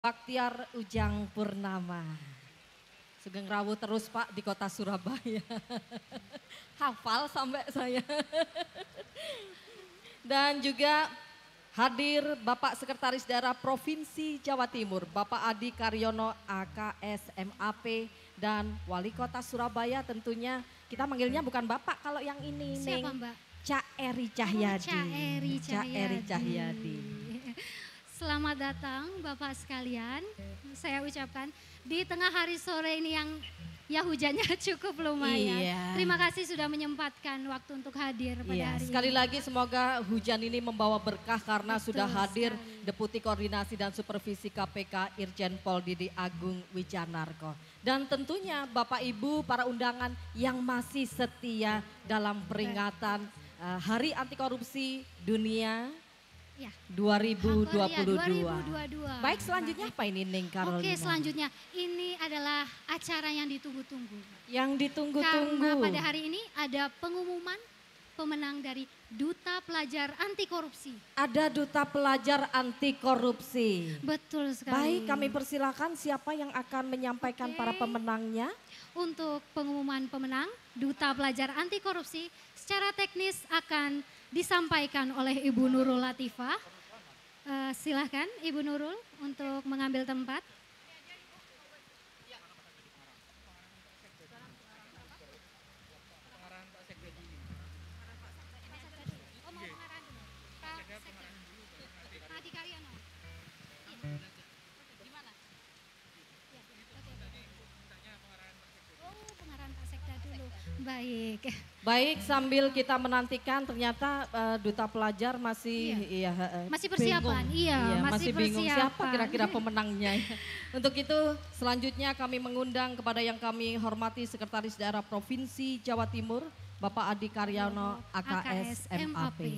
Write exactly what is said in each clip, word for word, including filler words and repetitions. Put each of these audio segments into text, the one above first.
Baktiar Ujang Purnama. Sugeng rawuh terus Pak di kota Surabaya. Hafal sampai saya. Dan juga hadir Bapak Sekretaris Daerah Provinsi Jawa Timur, Bapak Adi Karyono A K S M A P dan Wali Kota Surabaya tentunya. Kita manggilnya bukan Bapak kalau yang ini. Siapa Neng Mbak? Cak Eri Cahyadi. Oh, Cak Eri Cahyadi. Cak Eri Cahyadi. Selamat datang Bapak sekalian, saya ucapkan di tengah hari sore ini yang ya hujannya cukup lumayan. Iya. Terima kasih sudah menyempatkan waktu untuk hadir pada Iya, hari sekali ini. lagi semoga hujan ini membawa berkah karena Betul sudah hadir sekali. Deputi Koordinasi dan Supervisi K P K Irjen Pol Didi Agung Wijanarko. Dan tentunya Bapak Ibu para undangan yang masih setia dalam peringatan uh, Hari Anti Korupsi Dunia Ya. dua ribu dua puluh dua. dua ribu dua puluh dua. Baik, selanjutnya apa ini Neng Carolina? Oke, selanjutnya ini adalah acara yang ditunggu-tunggu. Yang ditunggu-tunggu. Karena pada hari ini ada pengumuman pemenang dari Duta Pelajar Anti Korupsi. Ada Duta Pelajar Anti Korupsi. Betul sekali. Baik, kami persilakan siapa yang akan menyampaikan Oke. para pemenangnya. Untuk pengumuman pemenang Duta Pelajar Anti Korupsi secara teknis akan disampaikan oleh Ibu Nurul Latifah. Uh, silahkan Ibu Nurul untuk mengambil tempat. Baik. Baik, sambil kita menantikan ternyata uh, Duta Pelajar masih iya, uh, Masih persiapan, bingung. iya, masih, masih bingung siapa persiapan. kira-kira pemenangnya. Untuk itu selanjutnya kami mengundang kepada yang kami hormati Sekretaris Daerah Provinsi Jawa Timur, Bapak Adi Karyono A K S M A P.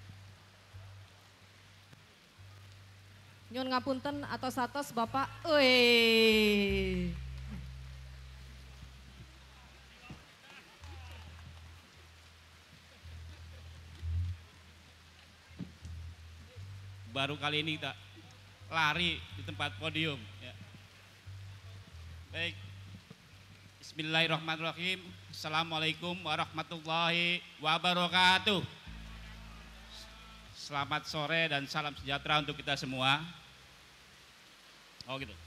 Nyun ngapunten atos-atos Bapak. Wih. Baru kali ini kita lari di tempat podium. Ya. Baik, Bismillahirrahmanirrahim. Assalamualaikum warahmatullahi wabarakatuh. Selamat sore dan salam sejahtera untuk kita semua. Oh gitu.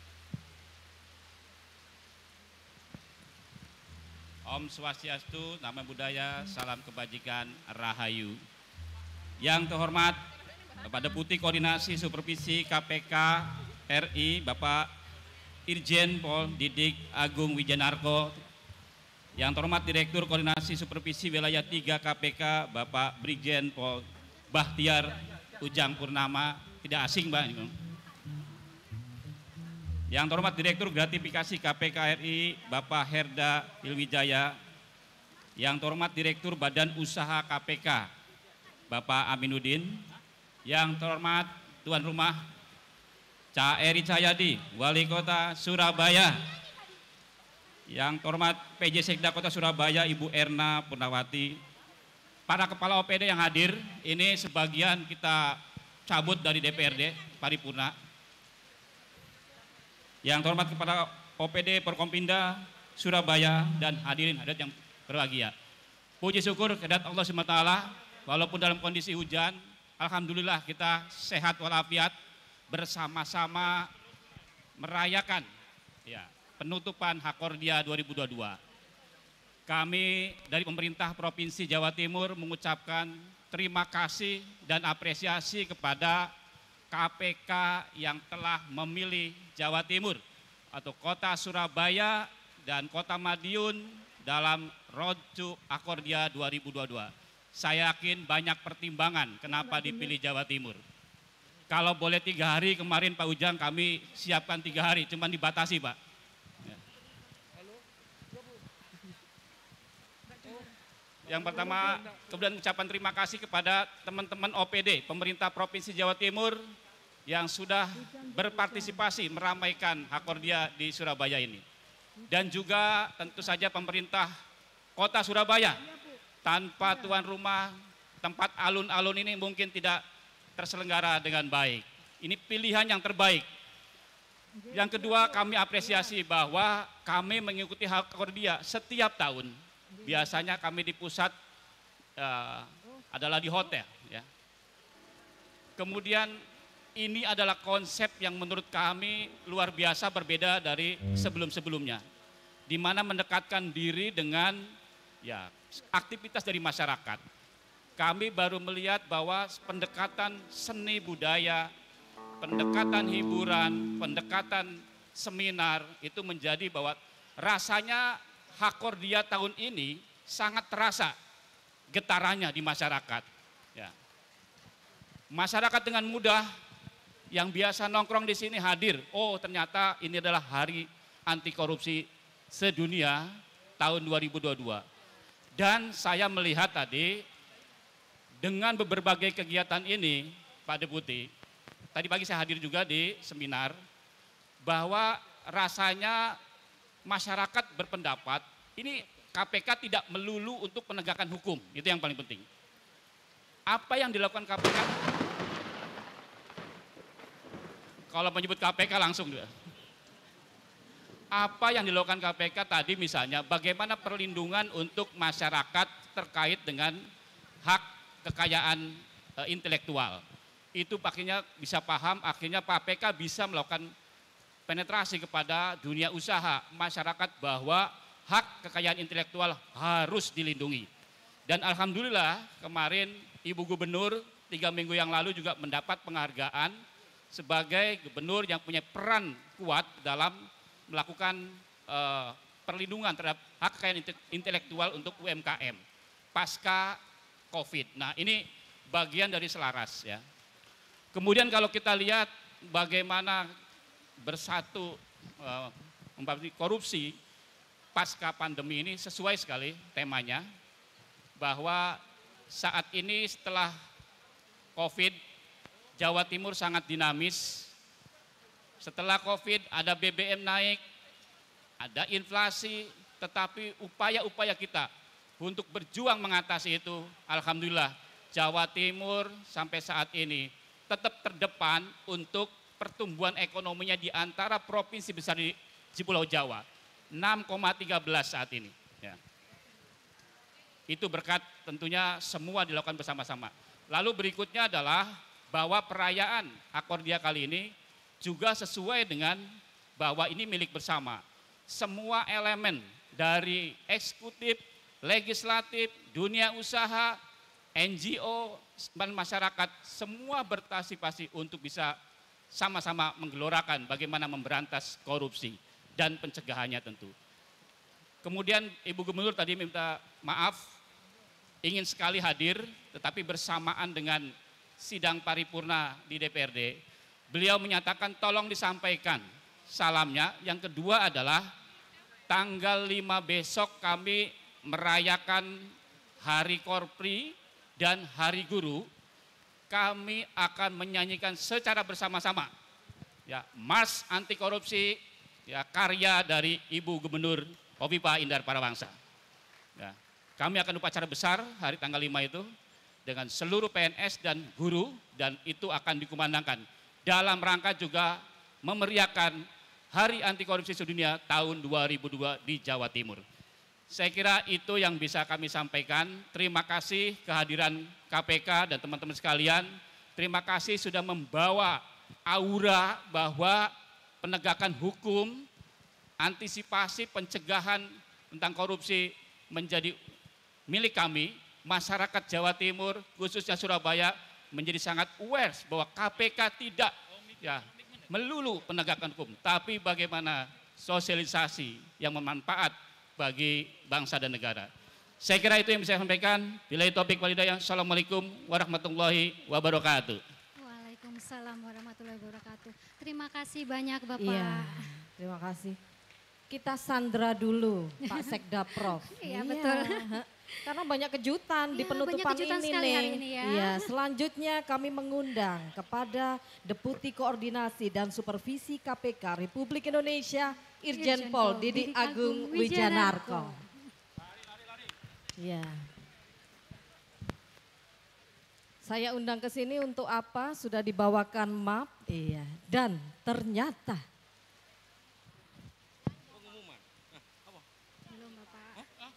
Om Swastiastu, Nama Budaya, Salam Kebajikan, Rahayu. Yang terhormat Bapak Deputi Koordinasi Supervisi K P K R I, Bapak Irjen Pol Didi Agung Wijanarko. Yang terhormat Direktur Koordinasi Supervisi Wilayah tiga K P K, Bapak Brigjen Pol Baktiar Ujang Purnama, tidak asing Mbak. Yang terhormat Direktur Gratifikasi K P K R I, Bapak Herda Ilwijaya. Yang terhormat Direktur Badan Usaha K P K, Bapak Aminuddin. Yang terhormat Tuan Rumah Cak Eri Cahyadi, Wali Kota Surabaya. Yang terhormat P J Sekda Kota Surabaya, Ibu Erna Purnawati. Para kepala O P D yang hadir, ini sebagian kita cabut dari D P R D Paripurna. Yang terhormat kepada O P D Porkompinda Surabaya dan hadirin hadirat yang berbahagia. Puji syukur kehadirat Allah subhanahu wa taala, walaupun dalam kondisi hujan, alhamdulillah kita sehat walafiat bersama-sama merayakan ya, penutupan Hakordia dua ribu dua puluh dua. Kami dari pemerintah Provinsi Jawa Timur mengucapkan terima kasih dan apresiasi kepada K P K yang telah memilih Jawa Timur atau Kota Surabaya dan Kota Madiun dalam Road to Hakordia dua ribu dua puluh dua. Saya yakin banyak pertimbangan kenapa dipilih Jawa Timur. Kalau boleh tiga hari kemarin Pak Ujang kami siapkan tiga hari, cuman dibatasi Pak. Ya. Yang pertama, kemudian ucapan terima kasih kepada teman-teman O P D, pemerintah Provinsi Jawa Timur yang sudah berpartisipasi meramaikan Hakordia di Surabaya ini. Dan juga tentu saja pemerintah Kota Surabaya. Tanpa tuan rumah, tempat alun-alun ini mungkin tidak terselenggara dengan baik. Ini pilihan yang terbaik. Yang kedua, kami apresiasi bahwa kami mengikuti hak Kordia setiap tahun. Biasanya kami di pusat uh, adalah di hotel. Ya. Kemudian ini adalah konsep yang menurut kami luar biasa berbeda dari sebelum-sebelumnya. Di mana mendekatkan diri dengan ya aktivitas dari masyarakat. Kami baru melihat bahwa pendekatan seni budaya, pendekatan hiburan, pendekatan seminar itu menjadi bahwa rasanya Hakordia tahun ini sangat terasa getarannya di masyarakat. Ya. Masyarakat dengan mudah yang biasa nongkrong di sini hadir. Oh, ternyata ini adalah hari anti korupsi sedunia tahun dua ribu dua puluh dua. Dan saya melihat tadi dengan berbagai kegiatan ini, Pak Deputi, tadi pagi saya hadir juga di seminar, bahwa rasanya masyarakat berpendapat ini K P K tidak melulu untuk penegakan hukum, itu yang paling penting. Apa yang dilakukan K P K? Kalau menyebut K P K langsung juga. Apa yang dilakukan K P K tadi misalnya bagaimana perlindungan untuk masyarakat terkait dengan hak kekayaan e, intelektual. Itu akhirnya bisa paham, akhirnya K P K bisa melakukan penetrasi kepada dunia usaha masyarakat bahwa hak kekayaan intelektual harus dilindungi. Dan alhamdulillah kemarin Ibu Gubernur tiga minggu yang lalu juga mendapat penghargaan sebagai gubernur yang punya peran kuat dalam melakukan uh, perlindungan terhadap hak kekayaan intelektual untuk U M K M pasca COVID. Nah ini bagian dari selaras ya. Kemudian kalau kita lihat bagaimana bersatu uh, membantu korupsi pasca pandemi ini sesuai sekali temanya bahwa saat ini setelah COVID Jawa Timur sangat dinamis. Setelah COVID ada B B M naik, ada inflasi, tetapi upaya-upaya kita untuk berjuang mengatasi itu, alhamdulillah Jawa Timur sampai saat ini tetap terdepan untuk pertumbuhan ekonominya di antara provinsi besar di, di Pulau Jawa, enam koma tiga belas saat ini. Ya. Itu berkat tentunya semua dilakukan bersama-sama. Lalu berikutnya adalah bahwa perayaan Hakordia kali ini juga sesuai dengan bahwa ini milik bersama. Semua elemen dari eksekutif, legislatif, dunia usaha, N G O, dan masyarakat semua berpartisipasi untuk bisa sama-sama menggelorakan bagaimana memberantas korupsi dan pencegahannya tentu. Kemudian Ibu Gubernur tadi minta maaf, ingin sekali hadir tetapi bersamaan dengan sidang paripurna di D P R D, beliau menyatakan tolong disampaikan salamnya. Yang kedua adalah tanggal lima besok kami merayakan Hari Korpri dan Hari Guru. Kami akan menyanyikan secara bersama-sama ya Mars Anti Korupsi ya karya dari Ibu Gubernur Khofifah Indar Parawangsa. Ya, kami akan upacara besar hari tanggal lima itu dengan seluruh P N S dan guru, dan itu akan dikumandangkan dalam rangka juga memeriahkan Hari Anti Korupsi Sedunia tahun dua ribu dua di Jawa Timur. Saya kira itu yang bisa kami sampaikan. Terima kasih kehadiran K P K dan teman-teman sekalian. Terima kasih sudah membawa aura bahwa penegakan hukum, antisipasi pencegahan tentang korupsi menjadi milik kami. Masyarakat Jawa Timur, khususnya Surabaya, menjadi sangat aware bahwa K P K tidak ya, melulu penegakan hukum, tapi bagaimana sosialisasi yang bermanfaat bagi bangsa dan negara. Saya kira itu yang bisa saya sampaikan. Billahi taufiq wal hidayah. Assalamualaikum warahmatullahi wabarakatuh. Waalaikumsalam warahmatullahi wabarakatuh. Terima kasih banyak Bapak. Iya, terima kasih. Kita sandra dulu Pak Sekda Prof. Iya, betul. Karena banyak kejutan ya, di penutupan banyak kejutan ini sekali nih. hari ini ya. Iya, selanjutnya kami mengundang kepada Deputi Koordinasi dan Supervisi K P K Republik Indonesia Irjen Pol Didi Agung Wijanarko. Iya. Saya undang ke sini untuk apa? Sudah dibawakan map, iya. Dan ternyata belum Bapak.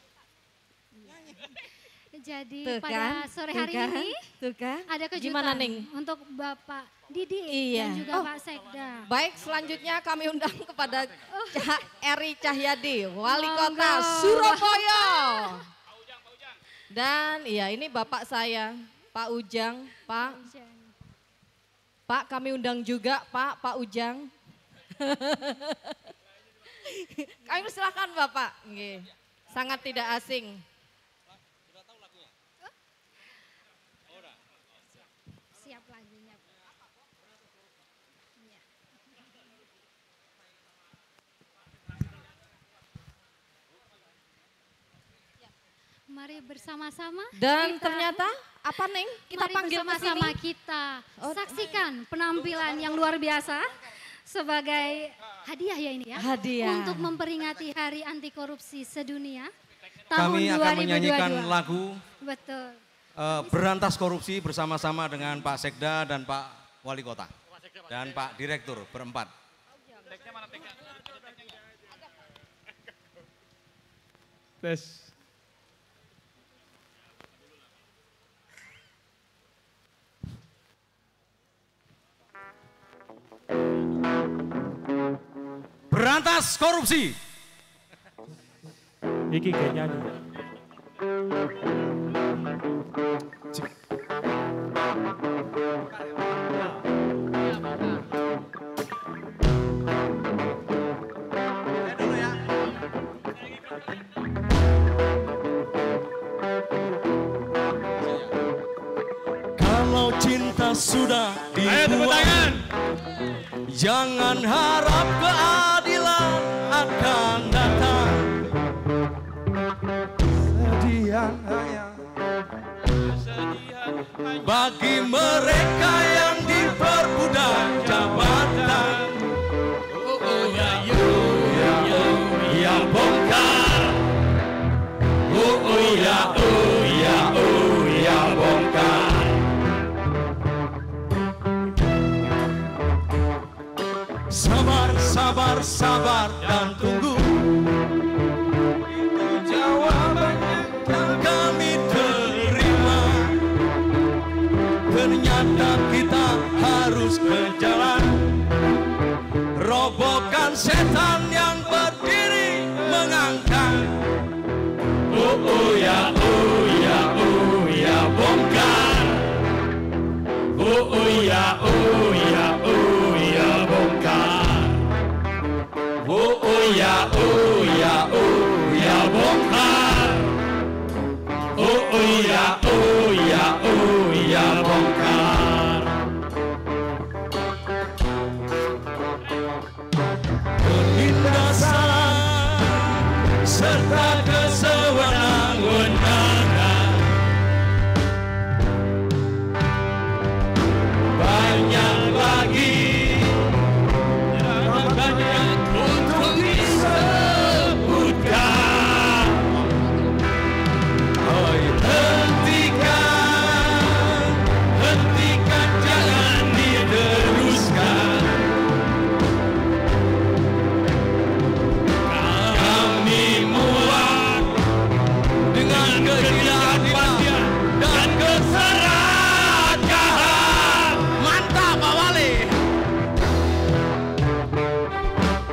Jadi Tuh pada kan, sore tuh hari kan, ini tuh kan. ada kejutan Gimana, Ning? untuk Bapak Didi Iya. dan juga Oh. Pak Sekda. Baik, selanjutnya kami undang kepada Cah- Eri Cahyadi, Wali Monggo. Kota Surabaya. Dan iya ini Bapak saya, Pak Ujang, Pak. Pak kami undang juga Pak, Pak Ujang. Kami silakan Bapak. Nggih. Sangat tidak asing. Siap lagunya. Iya. Mari bersama-sama. Dan kita- ternyata apa Neng? Kita mari panggil ke bersama-sama sini. kita Oh. saksikan penampilan yang luar biasa sebagai hadiah ya ini ya. Hadiah. Untuk memperingati Hari Anti Korupsi Sedunia tahun Kami dua ribu dua puluh akan dua. menyanyikan lagu Betul. eh, Berantas Korupsi bersama-sama dengan Pak Sekda dan Pak Wali Kota. Dan Pak Direktur berempat. Tes. Berantas Korupsi. Iki gak nyanyi. Kalau cinta sudah Ayo tepuk tangan. jangan harap keadilan akan datang. Kesedihan hanya bagi mereka yang diperbudak jabatan. Oh, oh ya, yo, ya, yo, ya bongkar. Oh, oh ya, oh ya, oh ya bongkar. Sabar, sabar, sabar dan tunggu. Itu jawaban yang kami terima. Ternyata kita harus berjalan, robohkan setan yang berdiri mengangkat. Oh, oh ya, oh ya, oh ya bongkar. Oh, oh ya, oh ya, oh ya bongkar. Oh, oh ya, oh ya, oh ya bongkar. Oh, oh ya, oh ya, oh ya bongkar. Penindasan serta kesewenang-wenangan banyak lagi banyak untuk disebutkan. Oh, hentikan, hentikan, jangan diteruskan. Kami muak dengan ketidakadilan dan keserakahan. Mantap Pak Wali.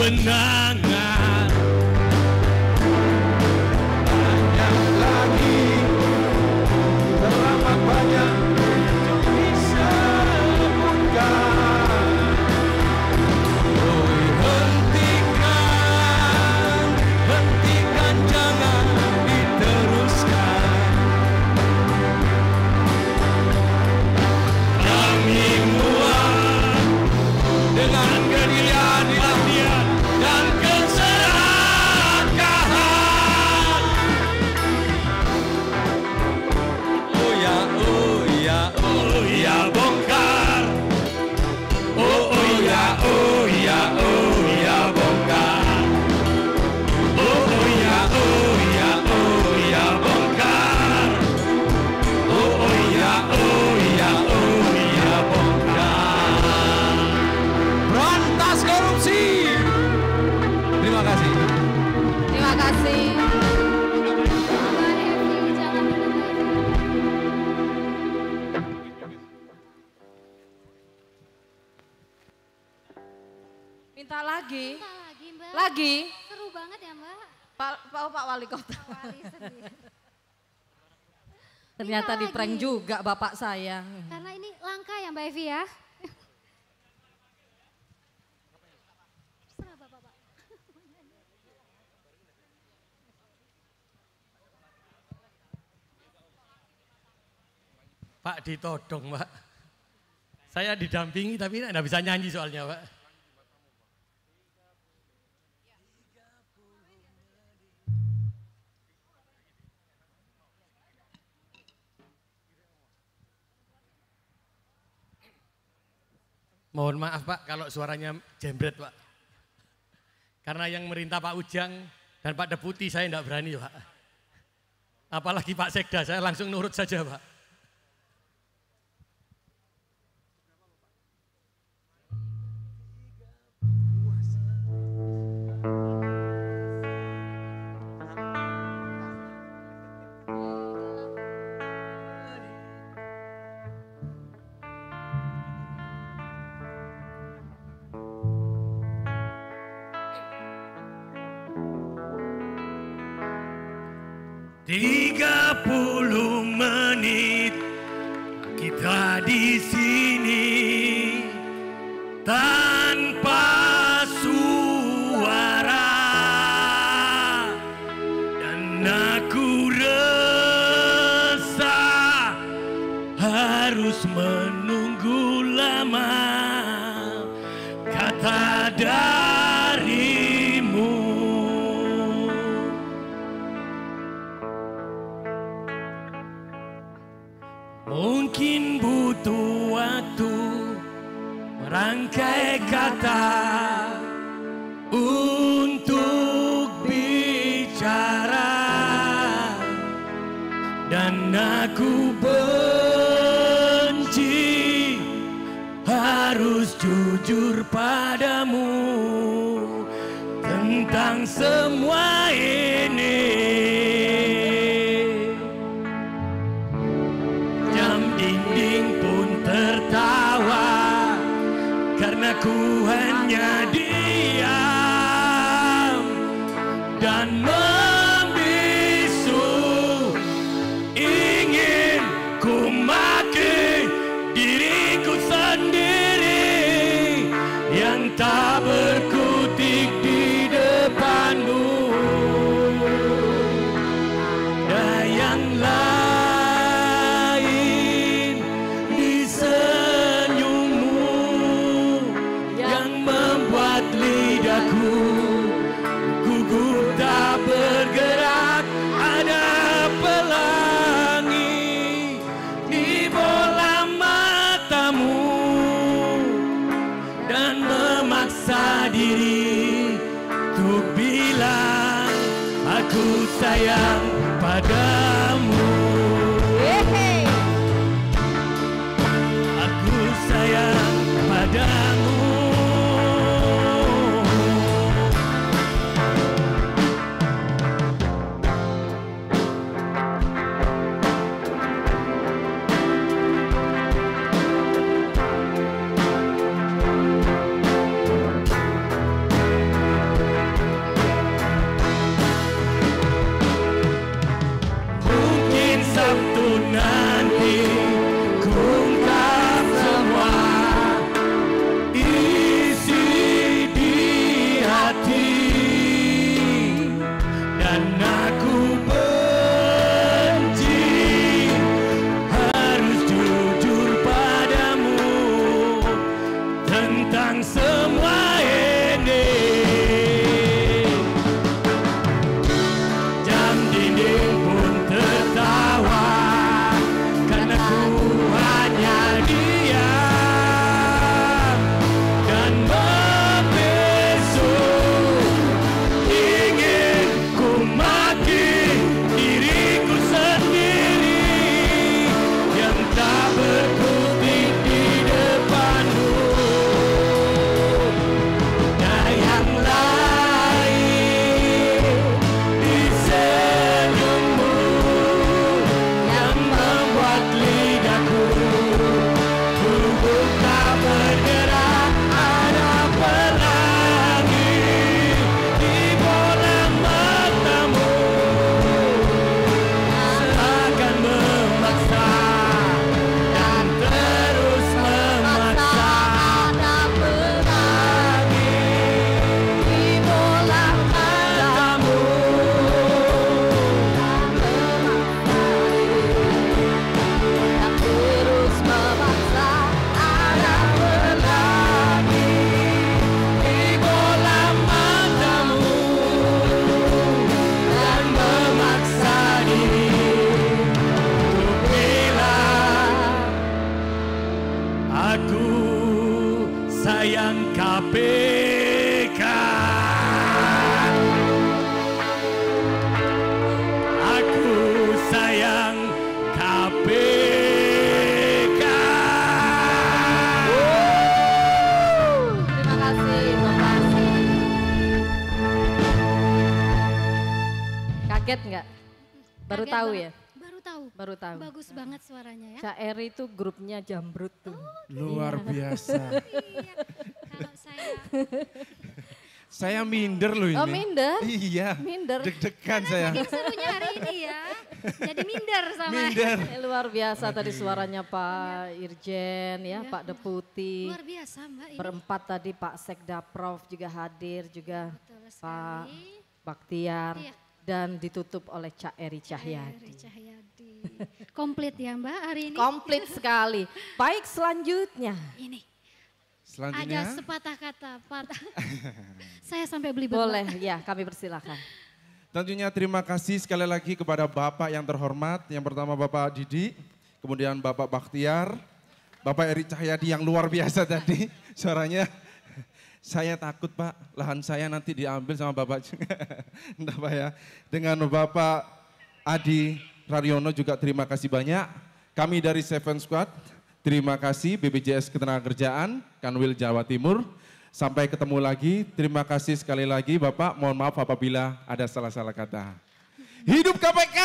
kewenangan. Banyak lagi, terlalu banyak disebutkan. Oh, hentikan, hentikan, jangan diteruskan. Kami muat dengan kedirian, latihan, dan keserakahan. Oh ya, oh ya, oh ya, bongkar. Oh, oh ya, oh ya, oh ya, bongkar. Oh, oh ya, oh ya, oh ya, bongkar. Oh, oh ya, oh ya, oh ya, bongkar. Berantas korupsi. Terima kasih. Terima kasih. Mbak Evi, jangan dulu, Mbak Evi. Minta lagi. Minta lagi, Mbak. Lagi. Seru banget ya, Mbak. Pak, Pak, Pak Wali Kota. Wali sendiri. Ternyata Minta di prank lagi. juga bapak saya. Karena ini langka ya Mbak Evi ya. Terserah Bapak, Pak. Pak ditodong, Pak. Saya didampingi tapi enggak bisa nyanyi soalnya, Pak. Mohon maaf Pak kalau suaranya jembret Pak. Karena yang merintah Pak Ujang dan Pak Deputi saya enggak berani Pak. Apalagi Pak Sekda, saya langsung nurut saja Pak. Tiga puluh menit kita di sini tanpa suara dan aku resah harus menunggu lama kata darimu. Mungkin butuh waktu merangkai kata untuk bicara dan aku benci harus jujur padamu tentang semua ini. Dinding pun tertawa karena ku hanya diam dan membisu. Ingin ku maki diriku sendiri yang tak berkutik di depanmu. Dan yang lain di senyummu yang membuat lidahku gugup tak bergerak. Ada pelangi di bola matamu dan memaksa diri untuk bilang aku sayang padamu. Aku sayang padamu. aku, tubuh tak bergerak, ada pelangi di bola matamu, seakan memaksa dan terus memaksa. Ada pelangi di bola matamu, yang terus memaksa. Ada pelangi Di bola matamu dan memaksa diri untuk bilang aku sayang K P K. Aku sayang K P K. Terima kasih, terima kasih. Kaget nggak? Baru Kaget tahu banget. ya? Baru tahu. Baru tahu. Bagus banget suaranya ya. Syair itu grupnya Jambrut tuh. Luar biasa. Iya. Kalau saya Saya minder loh ini. Oh minder? Iya. Minder. Deg-degan saya. saking serunya hari ini ya. Jadi minder sama. Minder. Eh, luar biasa tadi suaranya Pak Irjen ya, Iya. Pak Deputi. Luar biasa Mbak ini. Berempat tadi Pak Sekda Prof juga hadir, juga Betul Pak sekali. Baktiar Iya. dan ditutup oleh Cak Eri Eri Cahyadi. Cahyadi. Komplit ya Mbak hari ini. Komplit sekali. Baik selanjutnya. Ini Selanjutnya. ada sepatah kata. Patah. Saya sampai beli belah. Boleh ya, kami persilahkan. Tentunya terima kasih sekali lagi kepada Bapak yang terhormat. Yang pertama Bapak Didi, kemudian Bapak Baktiar, Bapak Eri Cahyadi yang luar biasa tadi suaranya. Saya takut Pak, lahan saya nanti diambil sama Bapak. Entah Pak ya. Dengan Bapak Adi Raryono juga terima kasih banyak. Kami dari Seven Squad, terima kasih B P J S Ketenagakerjaan, Kanwil Jawa Timur. Sampai ketemu lagi, terima kasih sekali lagi Bapak, mohon maaf apabila ada salah-salah kata. Hidup K P K!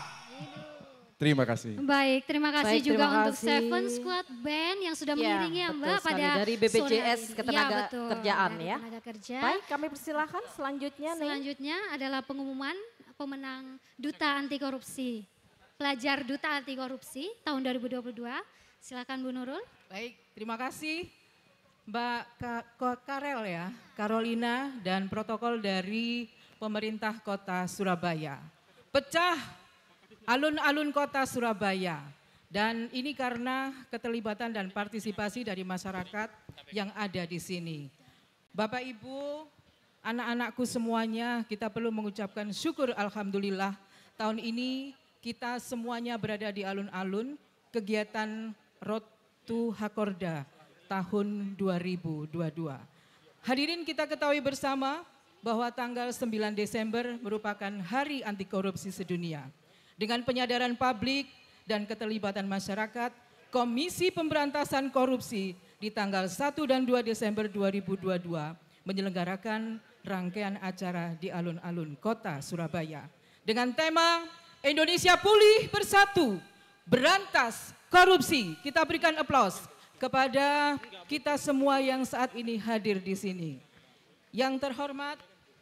Terima kasih. Baik, terima kasih Baik, juga terima untuk kasih. Seven Squad Band yang sudah Ya, mengiringi ya betul Mbak sekali. pada Dari B P J S sore hari ini. Ketenaga Ya, betul, Kerjaan dari ya. Tenaga Kerja. Baik, kami persilahkan selanjutnya nih. Selanjutnya adalah pengumuman pemenang Duta Anti Korupsi. Pelajar Duta Anti Korupsi tahun dua ribu dua puluh dua. Silakan Bu Nurul. Baik, terima kasih Mbak Ka- Ko- Karel ya, Carolina dan protokol dari pemerintah kota Surabaya. Pecah alun-alun kota Surabaya dan ini karena keterlibatan dan partisipasi dari masyarakat yang ada di sini. Bapak Ibu, anak-anakku semuanya, kita perlu mengucapkan syukur alhamdulillah tahun ini kita semuanya berada di alun-alun kegiatan Road to Hakorda tahun dua ribu dua puluh dua. Hadirin kita ketahui bersama bahwa tanggal sembilan Desember merupakan Hari Anti Korupsi Sedunia. Dengan penyadaran publik dan keterlibatan masyarakat, Komisi Pemberantasan Korupsi di tanggal satu dan dua Desember dua ribu dua puluh dua menyelenggarakan rangkaian acara di alun-alun kota Surabaya. Dengan tema Indonesia Pulih Bersatu, Berantas Korupsi. Kita berikan aplaus kepada kita semua yang saat ini hadir di sini. Yang terhormat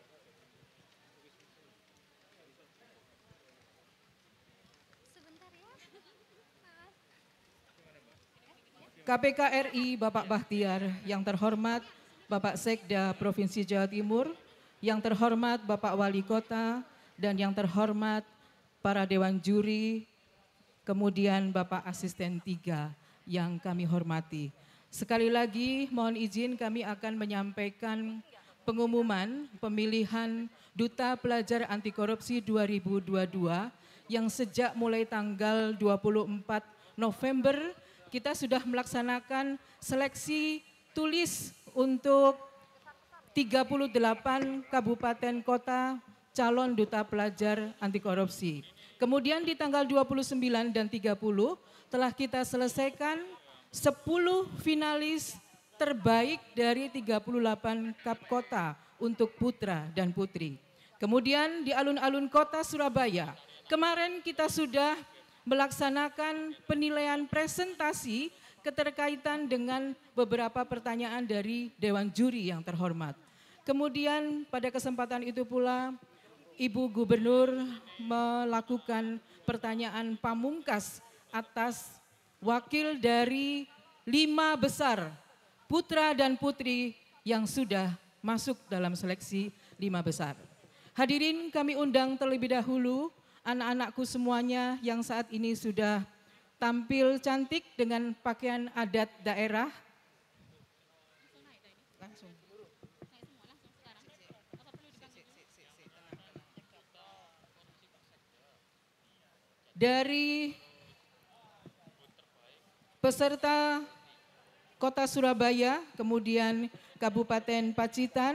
K P K R I Bapak Baktiar, yang terhormat Bapak Sekda Provinsi Jawa Timur, yang terhormat Bapak Wali Kota, dan yang terhormat para Dewan Juri, kemudian Bapak Asisten tiga yang kami hormati. Sekali lagi mohon izin kami akan menyampaikan pengumuman pemilihan Duta Pelajar Anti Korupsi dua ribu dua puluh dua yang sejak mulai tanggal dua puluh empat November kita sudah melaksanakan seleksi tulis untuk tiga puluh delapan kabupaten kota calon Duta Pelajar Anti Korupsi. Kemudian di tanggal dua puluh sembilan dan tiga puluh telah kita selesaikan sepuluh finalis terbaik dari tiga puluh delapan kap kota untuk putra dan putri. Kemudian di alun-alun kota Surabaya, kemarin kita sudah melaksanakan penilaian presentasi keterkaitan dengan beberapa pertanyaan dari Dewan Juri yang terhormat. Kemudian pada kesempatan itu pula Ibu Gubernur melakukan pertanyaan pamungkas atas wakil dari lima besar putra dan putri yang sudah masuk dalam seleksi lima besar. Hadirin, kami undang terlebih dahulu anak-anakku semuanya yang saat ini sudah tampil cantik dengan pakaian adat daerah. Langsung. Dari peserta Kota Surabaya, kemudian Kabupaten Pacitan,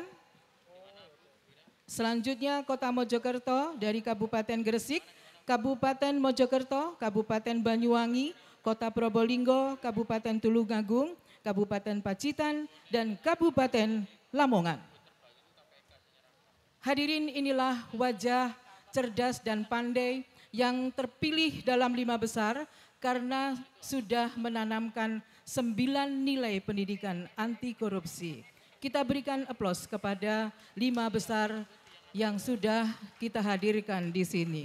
selanjutnya Kota Mojokerto dari Kabupaten Gresik, Kabupaten Mojokerto, Kabupaten Banyuwangi, Kota Probolinggo, Kabupaten Tulungagung, Kabupaten Pacitan, dan Kabupaten Lamongan. Hadirin, inilah wajah cerdas dan pandai yang terpilih dalam lima besar karena sudah menanamkan sembilan nilai pendidikan anti korupsi. Kita berikan aplaus kepada lima besar yang sudah kita hadirkan di sini.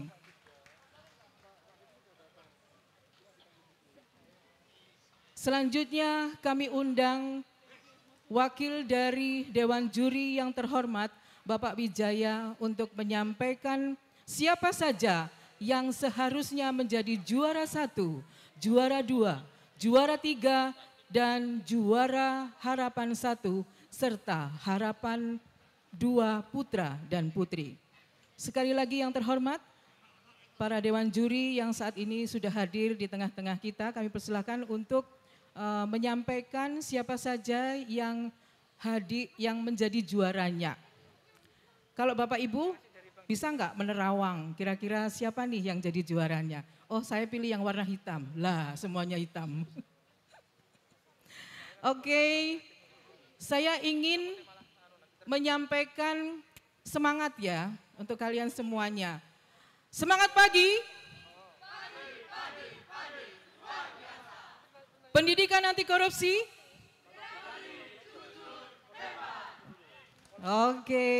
Selanjutnya kami undang wakil dari Dewan Juri yang terhormat Bapak Wijaya untuk menyampaikan siapa saja yang seharusnya menjadi juara satu, juara dua, juara tiga, dan juara harapan satu, serta harapan dua putra dan putri. Sekali lagi yang terhormat, para Dewan Juri yang saat ini sudah hadir di tengah-tengah kita, kami persilakan untuk uh, menyampaikan siapa saja yang hadir, yang menjadi juaranya. Kalau Bapak Ibu bisa nggak menerawang kira-kira siapa nih yang jadi juaranya? Oh, saya pilih yang warna hitam. Lah, semuanya hitam. Oke, saya ingin menyampaikan semangat ya untuk kalian semuanya. Semangat pagi. Pagi, pagi, pagi, luar biasa. Pendidikan anti korupsi. Oke.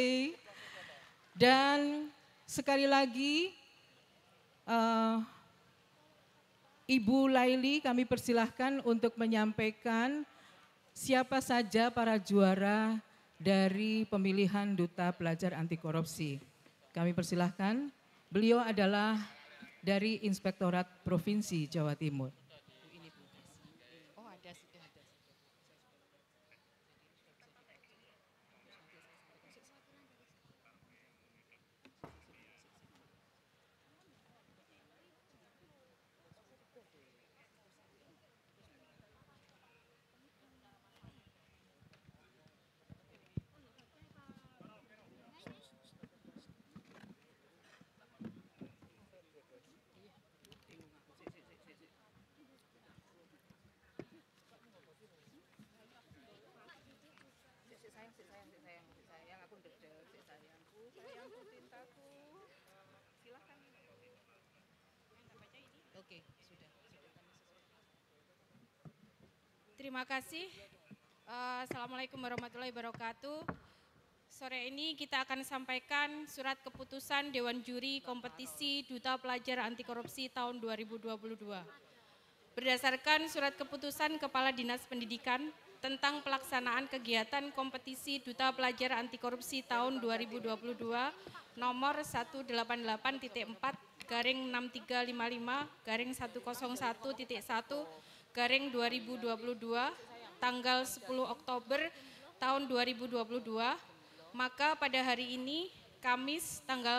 Dan sekali lagi uh, Ibu Laili kami persilahkan untuk menyampaikan siapa saja para juara dari pemilihan Duta Pelajar Anti Korupsi. Kami persilahkan, beliau adalah dari Inspektorat Provinsi Jawa Timur. Oh, ada, sudah ada. Oke, sudah. Terima kasih. Uh, Assalamualaikum warahmatullahi wabarakatuh. Sore ini kita akan sampaikan surat keputusan Dewan Juri Kompetisi Duta Pelajar Anti Korupsi tahun dua ribu dua puluh dua. Berdasarkan surat keputusan Kepala Dinas Pendidikan tentang pelaksanaan kegiatan kompetisi Duta Pelajar Anti Korupsi tahun dua ribu dua puluh dua nomor seratus delapan puluh delapan titik empat garing enam tiga lima lima garing seratus satu titik satu garing dua ribu dua puluh dua tanggal sepuluh Oktober tahun dua ribu dua puluh dua, maka pada hari ini Kamis tanggal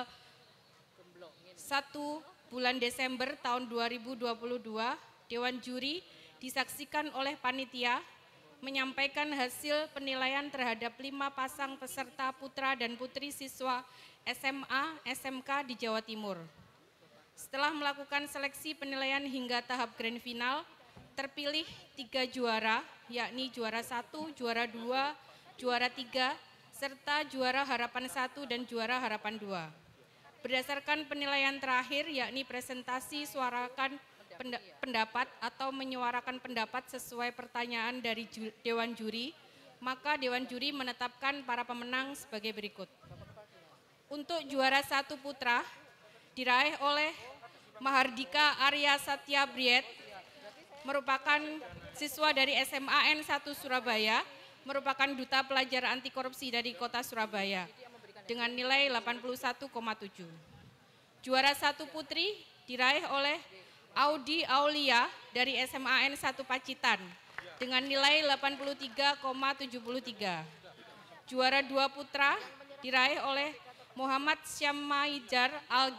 satu bulan Desember tahun dua ribu dua puluh dua, Dewan Juri disaksikan oleh panitia menyampaikan hasil penilaian terhadap lima pasang peserta putra dan putri siswa S M A, S M K di Jawa Timur. Setelah melakukan seleksi penilaian hingga tahap grand final, terpilih tiga juara, yakni juara satu, juara dua, juara tiga, serta juara harapan satu dan juara harapan dua. Berdasarkan penilaian terakhir yakni presentasi suarakan pendapat atau menyuarakan pendapat sesuai pertanyaan dari ju- Dewan Juri, maka Dewan Juri menetapkan para pemenang sebagai berikut. Untuk juara satu putra diraih oleh Mahardika Arya Satya Briet, merupakan siswa dari S M A N satu Surabaya, merupakan duta pelajar anti korupsi dari Kota Surabaya dengan nilai delapan puluh satu koma tujuh. Juara satu putri diraih oleh Audi Aulia dari S M A N satu Pacitan dengan nilai delapan puluh tiga koma tujuh tiga. Juara dua putra diraih oleh Muhammad Syamaijar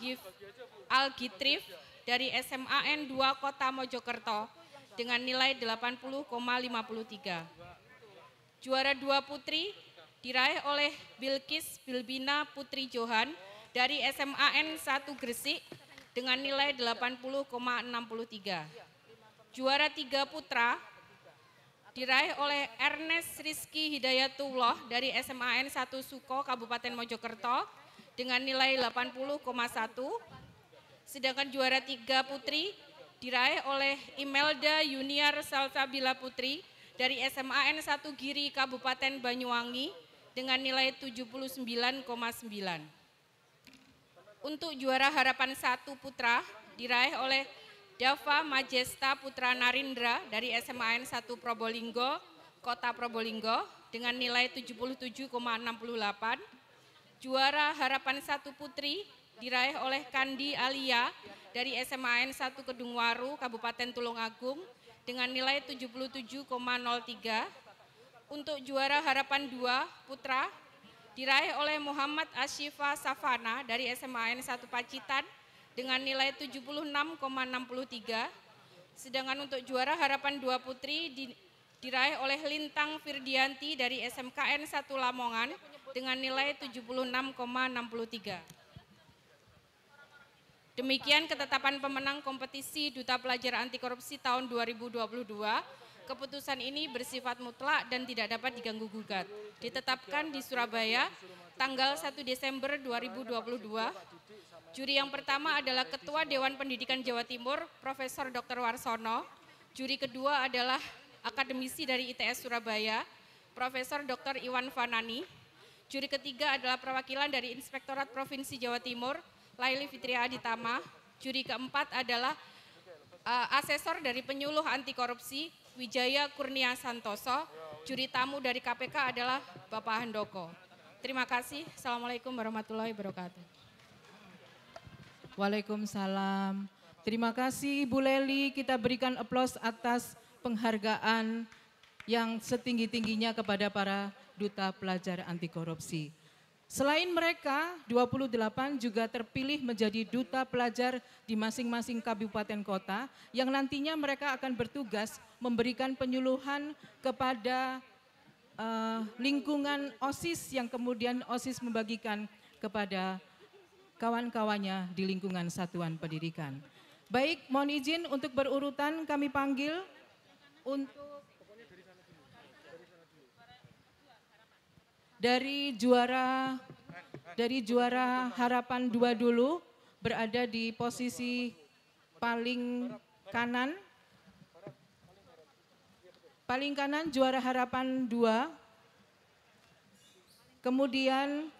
Al-Gitrif dari S M A N dua Kota Mojokerto dengan nilai delapan puluh koma lima tiga. Juara dua putri diraih oleh Bilkis Bilbina Putri Johan dari S M A N satu Gresik dengan nilai delapan puluh koma enam tiga. Juara tiga putra diraih oleh Ernest Rizky Hidayatullah dari S M A N satu Suko Kabupaten Mojokerto dengan nilai delapan puluh koma satu. Sedangkan juara tiga putri diraih oleh Imelda Yuniar Salsabila Putri dari S M A N satu Giri Kabupaten Banyuwangi dengan nilai tujuh puluh sembilan koma sembilan. Untuk juara harapan satu putra diraih oleh Dava Majesta Putra Narindra dari S M A N satu Probolinggo, Kota Probolinggo dengan nilai tujuh puluh tujuh koma enam delapan. Juara harapan satu putri diraih oleh Kandi Alia dari S M A N satu Kedungwaru, Kabupaten Tulungagung dengan nilai tujuh puluh tujuh koma nol tiga. Untuk juara harapan dua putra diraih oleh Muhammad Ashifa Safana dari S M A N satu Pacitan dengan nilai tujuh puluh enam koma enam tiga. Sedangkan untuk juara harapan dua putri di, diraih oleh Lintang Firdianti dari S M K N satu Lamongan dengan nilai tujuh puluh enam koma enam tiga. Demikian ketetapan pemenang kompetisi Duta Pelajar Anti Korupsi tahun dua ribu dua puluh dua. Keputusan ini bersifat mutlak dan tidak dapat diganggu-gugat. Ditetapkan di Surabaya tanggal satu Desember dua ribu dua puluh dua. Juri yang pertama adalah Ketua Dewan Pendidikan Jawa Timur, Profesor Doktor Warsono. Juri kedua adalah akademisi dari I T S Surabaya, Profesor Doktor Iwan Fanani. Juri ketiga adalah perwakilan dari Inspektorat Provinsi Jawa Timur, Laili Fitria Aditama. Juri keempat adalah uh, asesor dari penyuluh anti korupsi, Wijaya Kurnia Santoso. Juri tamu dari K P K adalah Bapak Handoko. Terima kasih. Assalamualaikum warahmatullahi wabarakatuh. Waalaikumsalam. Terima kasih Bu Leli, kita berikan aplaus atas penghargaan yang setinggi-tingginya kepada para Duta Pelajar Anti Korupsi. Selain mereka, dua puluh delapan juga terpilih menjadi Duta Pelajar di masing-masing kabupaten kota yang nantinya mereka akan bertugas memberikan penyuluhan kepada uh, lingkungan OSIS yang kemudian OSIS membagikan kepada kawan-kawannya di lingkungan satuan pendidikan. Baik, mohon izin untuk berurutan kami panggil untuk dari juara dari juara harapan dua dulu berada di posisi paling kanan. Paling kanan juara harapan dua. Kemudian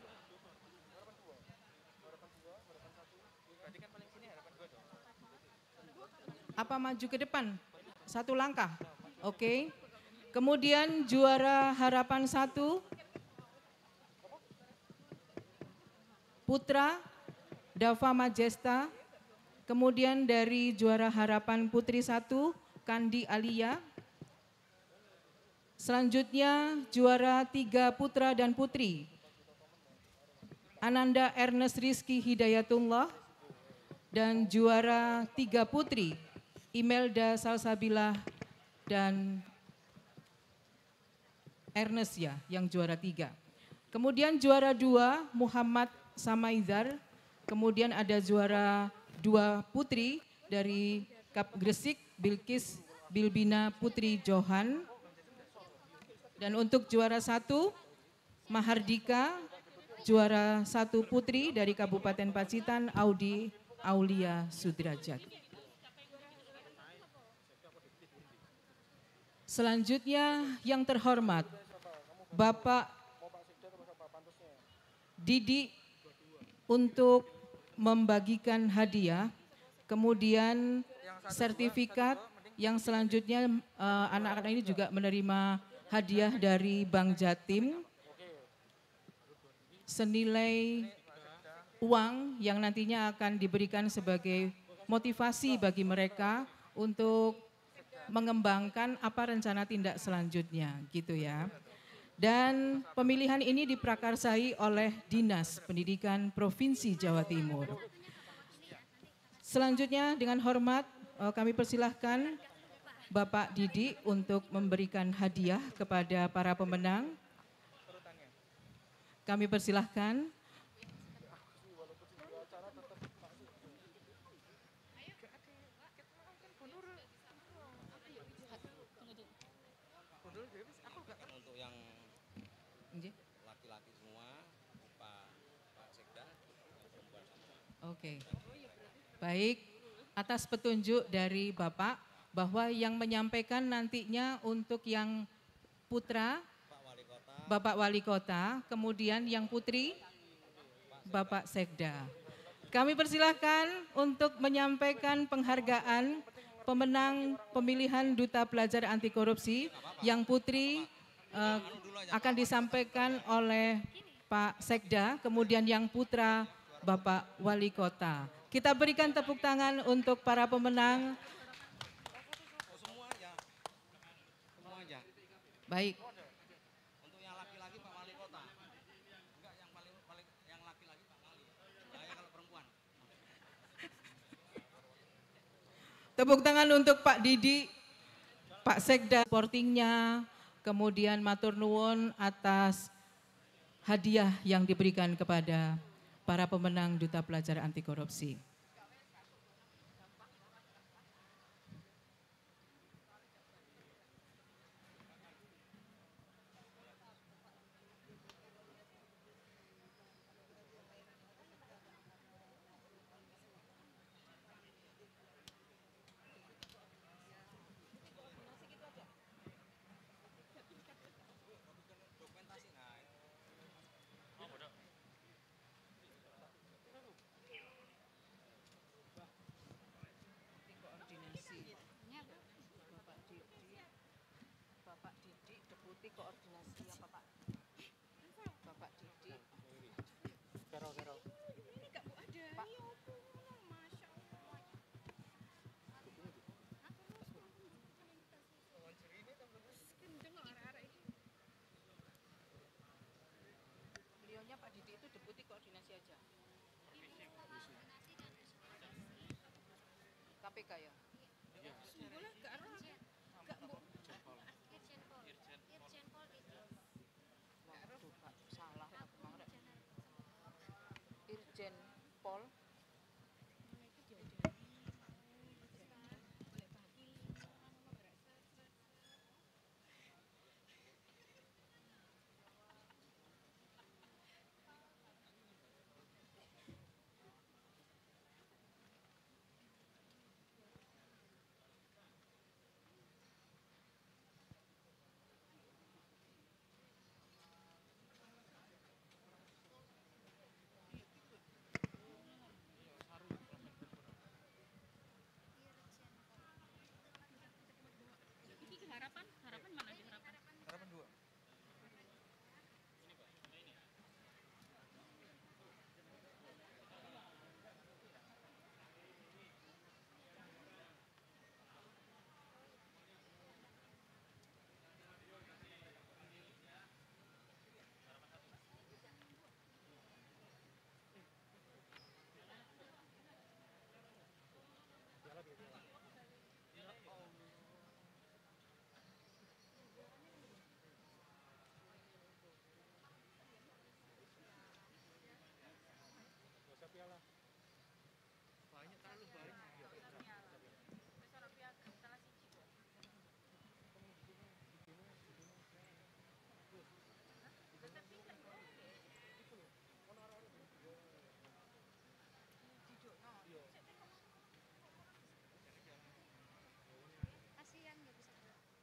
apa maju ke depan? Satu langkah. Oke. Kemudian juara harapan satu. Putra Dava Majesta, kemudian dari juara harapan putri satu, Kandi Alia. Selanjutnya juara tiga putra dan putri, Ananda Ernest Rizky Hidayatullah, dan juara tiga putri, Imelda Salsabila dan Ernest ya, yang juara tiga. Kemudian juara dua, Muhammad Samaizar, kemudian ada juara dua putri dari Kap Gresik, Bilkis Bilbina Putri Johan. Dan untuk juara satu, Mahardika juara satu putri dari Kabupaten Pacitan, Audi Aulia Sudrajat. Selanjutnya yang terhormat Bapak Didi untuk membagikan hadiah, kemudian sertifikat yang selanjutnya eh, anak-anak ini juga menerima hadiah dari Bank Jatim senilai uang yang nantinya akan diberikan sebagai motivasi bagi mereka untuk mengembangkan apa rencana tindak selanjutnya gitu ya. Dan pemilihan ini diprakarsai oleh Dinas Pendidikan Provinsi Jawa Timur. Selanjutnya dengan hormat kami persilahkan Bapak Didi untuk memberikan hadiah kepada para pemenang. Kami persilahkan. Untuk yang laki-laki semua, Pak Pak Sekda, perempuan sama. Oke. Baik, atas petunjuk dari Bapak bahwa yang menyampaikan nantinya untuk yang putra Bapak Wali Kota, kemudian yang putri Bapak Sekda. Kami persilahkan untuk menyampaikan penghargaan pemenang pemilihan Duta Pelajar Anti Korupsi. Yang putri uh, akan disampaikan oleh Pak Sekda, kemudian yang putra Bapak Wali Kota. Kita berikan tepuk tangan untuk para pemenang. Baik. Untuk yang laki-laki Pak Wali Kota. Enggak, yang paling paling yang laki-laki Pak Wali. Saya kalau perempuan. Tepuk tangan untuk Pak Didi, Pak Sekda, supportingnya, kemudian matur nuwun atas hadiah yang diberikan kepada para pemenang Duta Pelajar Anti Korupsi. Koordinasi apa Pak? Bapak Didi. Kero kero. Ini enggak Bu ada. Pak. Masya Allah. Beliaunya Pak Didi itu deputi koordinasi aja. K P K ya? Iya. Boleh ke arah enggak Bu? Waduh, Pak, salah aku kemarin. Irjen Pol.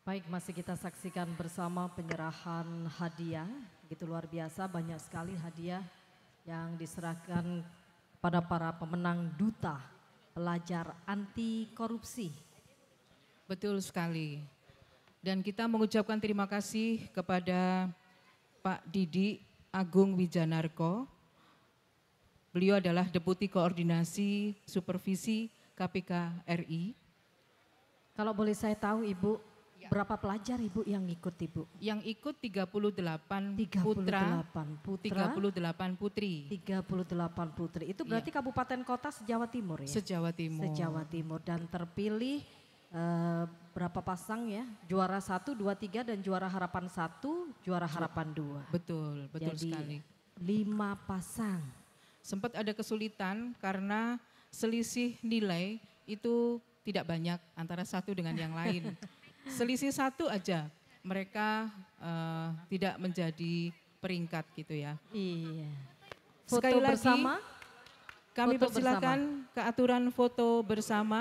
Baik, masih kita saksikan bersama penyerahan hadiah. Begitu luar biasa, banyak sekali hadiah yang diserahkan pada para pemenang Duta Pelajar Anti Korupsi. Betul sekali. Dan kita mengucapkan terima kasih kepada Pak Didi Agung Wijanarko. Beliau adalah Deputi Koordinasi Supervisi K P K R I. Kalau boleh saya tahu Ibu, ya. Berapa pelajar Ibu yang ikut Ibu? Yang ikut tiga puluh delapan tiga puluh putra, delapan putra, tiga puluh delapan putri. tiga puluh delapan putri, itu berarti ya. Kabupaten kota se-Jawa Timur ya? Se-Jawa Timur. Se-Jawa Timur dan terpilih eh, berapa pasang ya? Juara satu, dua, tiga dan juara harapan satu, juara harapan dua. Betul, betul Jadi, sekali. Lima pasang. Sempat ada kesulitan karena selisih nilai itu tidak banyak antara satu dengan yang lain. Selisih satu aja mereka uh, tidak menjadi peringkat gitu ya. Iya. Foto Sekali lagi bersama. Kami Foto persilakan bersama. ke aturan foto bersama.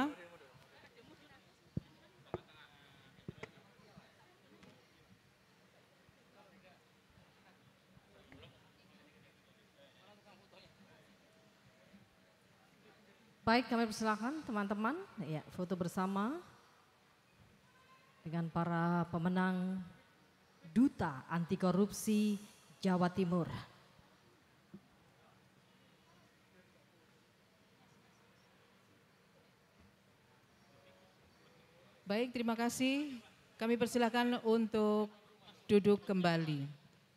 Baik, kami persilakan teman-teman, ya foto bersama dengan para pemenang Duta Anti Korupsi Jawa Timur. Baik, terima kasih. Kami persilakan untuk duduk kembali.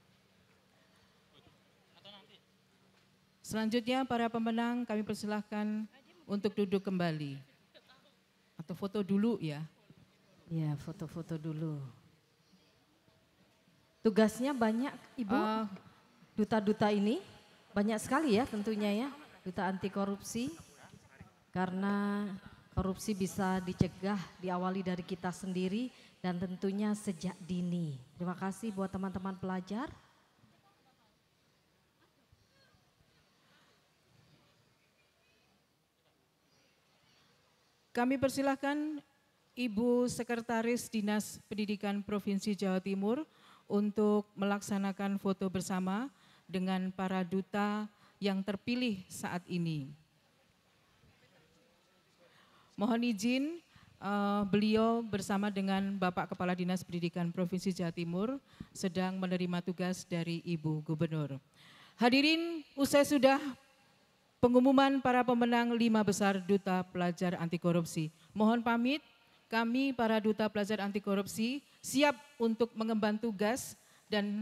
Selanjutnya para pemenang kami persilahkan untuk duduk kembali. Atau foto dulu ya. Ya, foto-foto dulu. Tugasnya banyak Ibu, Uh, duta-duta ini. Banyak sekali ya tentunya ya, duta anti korupsi. Karena korupsi bisa dicegah, diawali dari kita sendiri dan tentunya sejak dini. Terima kasih buat teman-teman pelajar. Kami persilahkan Ibu Sekretaris Dinas Pendidikan Provinsi Jawa Timur untuk melaksanakan foto bersama dengan para duta yang terpilih saat ini. Mohon izin uh, beliau bersama dengan Bapak Kepala Dinas Pendidikan Provinsi Jawa Timur sedang menerima tugas dari Ibu Gubernur. Hadirin, usai sudah pengumuman para pemenang lima besar Duta Pelajar Anti Korupsi. Mohon pamit, kami para Duta Pelajar Anti Korupsi siap untuk mengemban tugas dan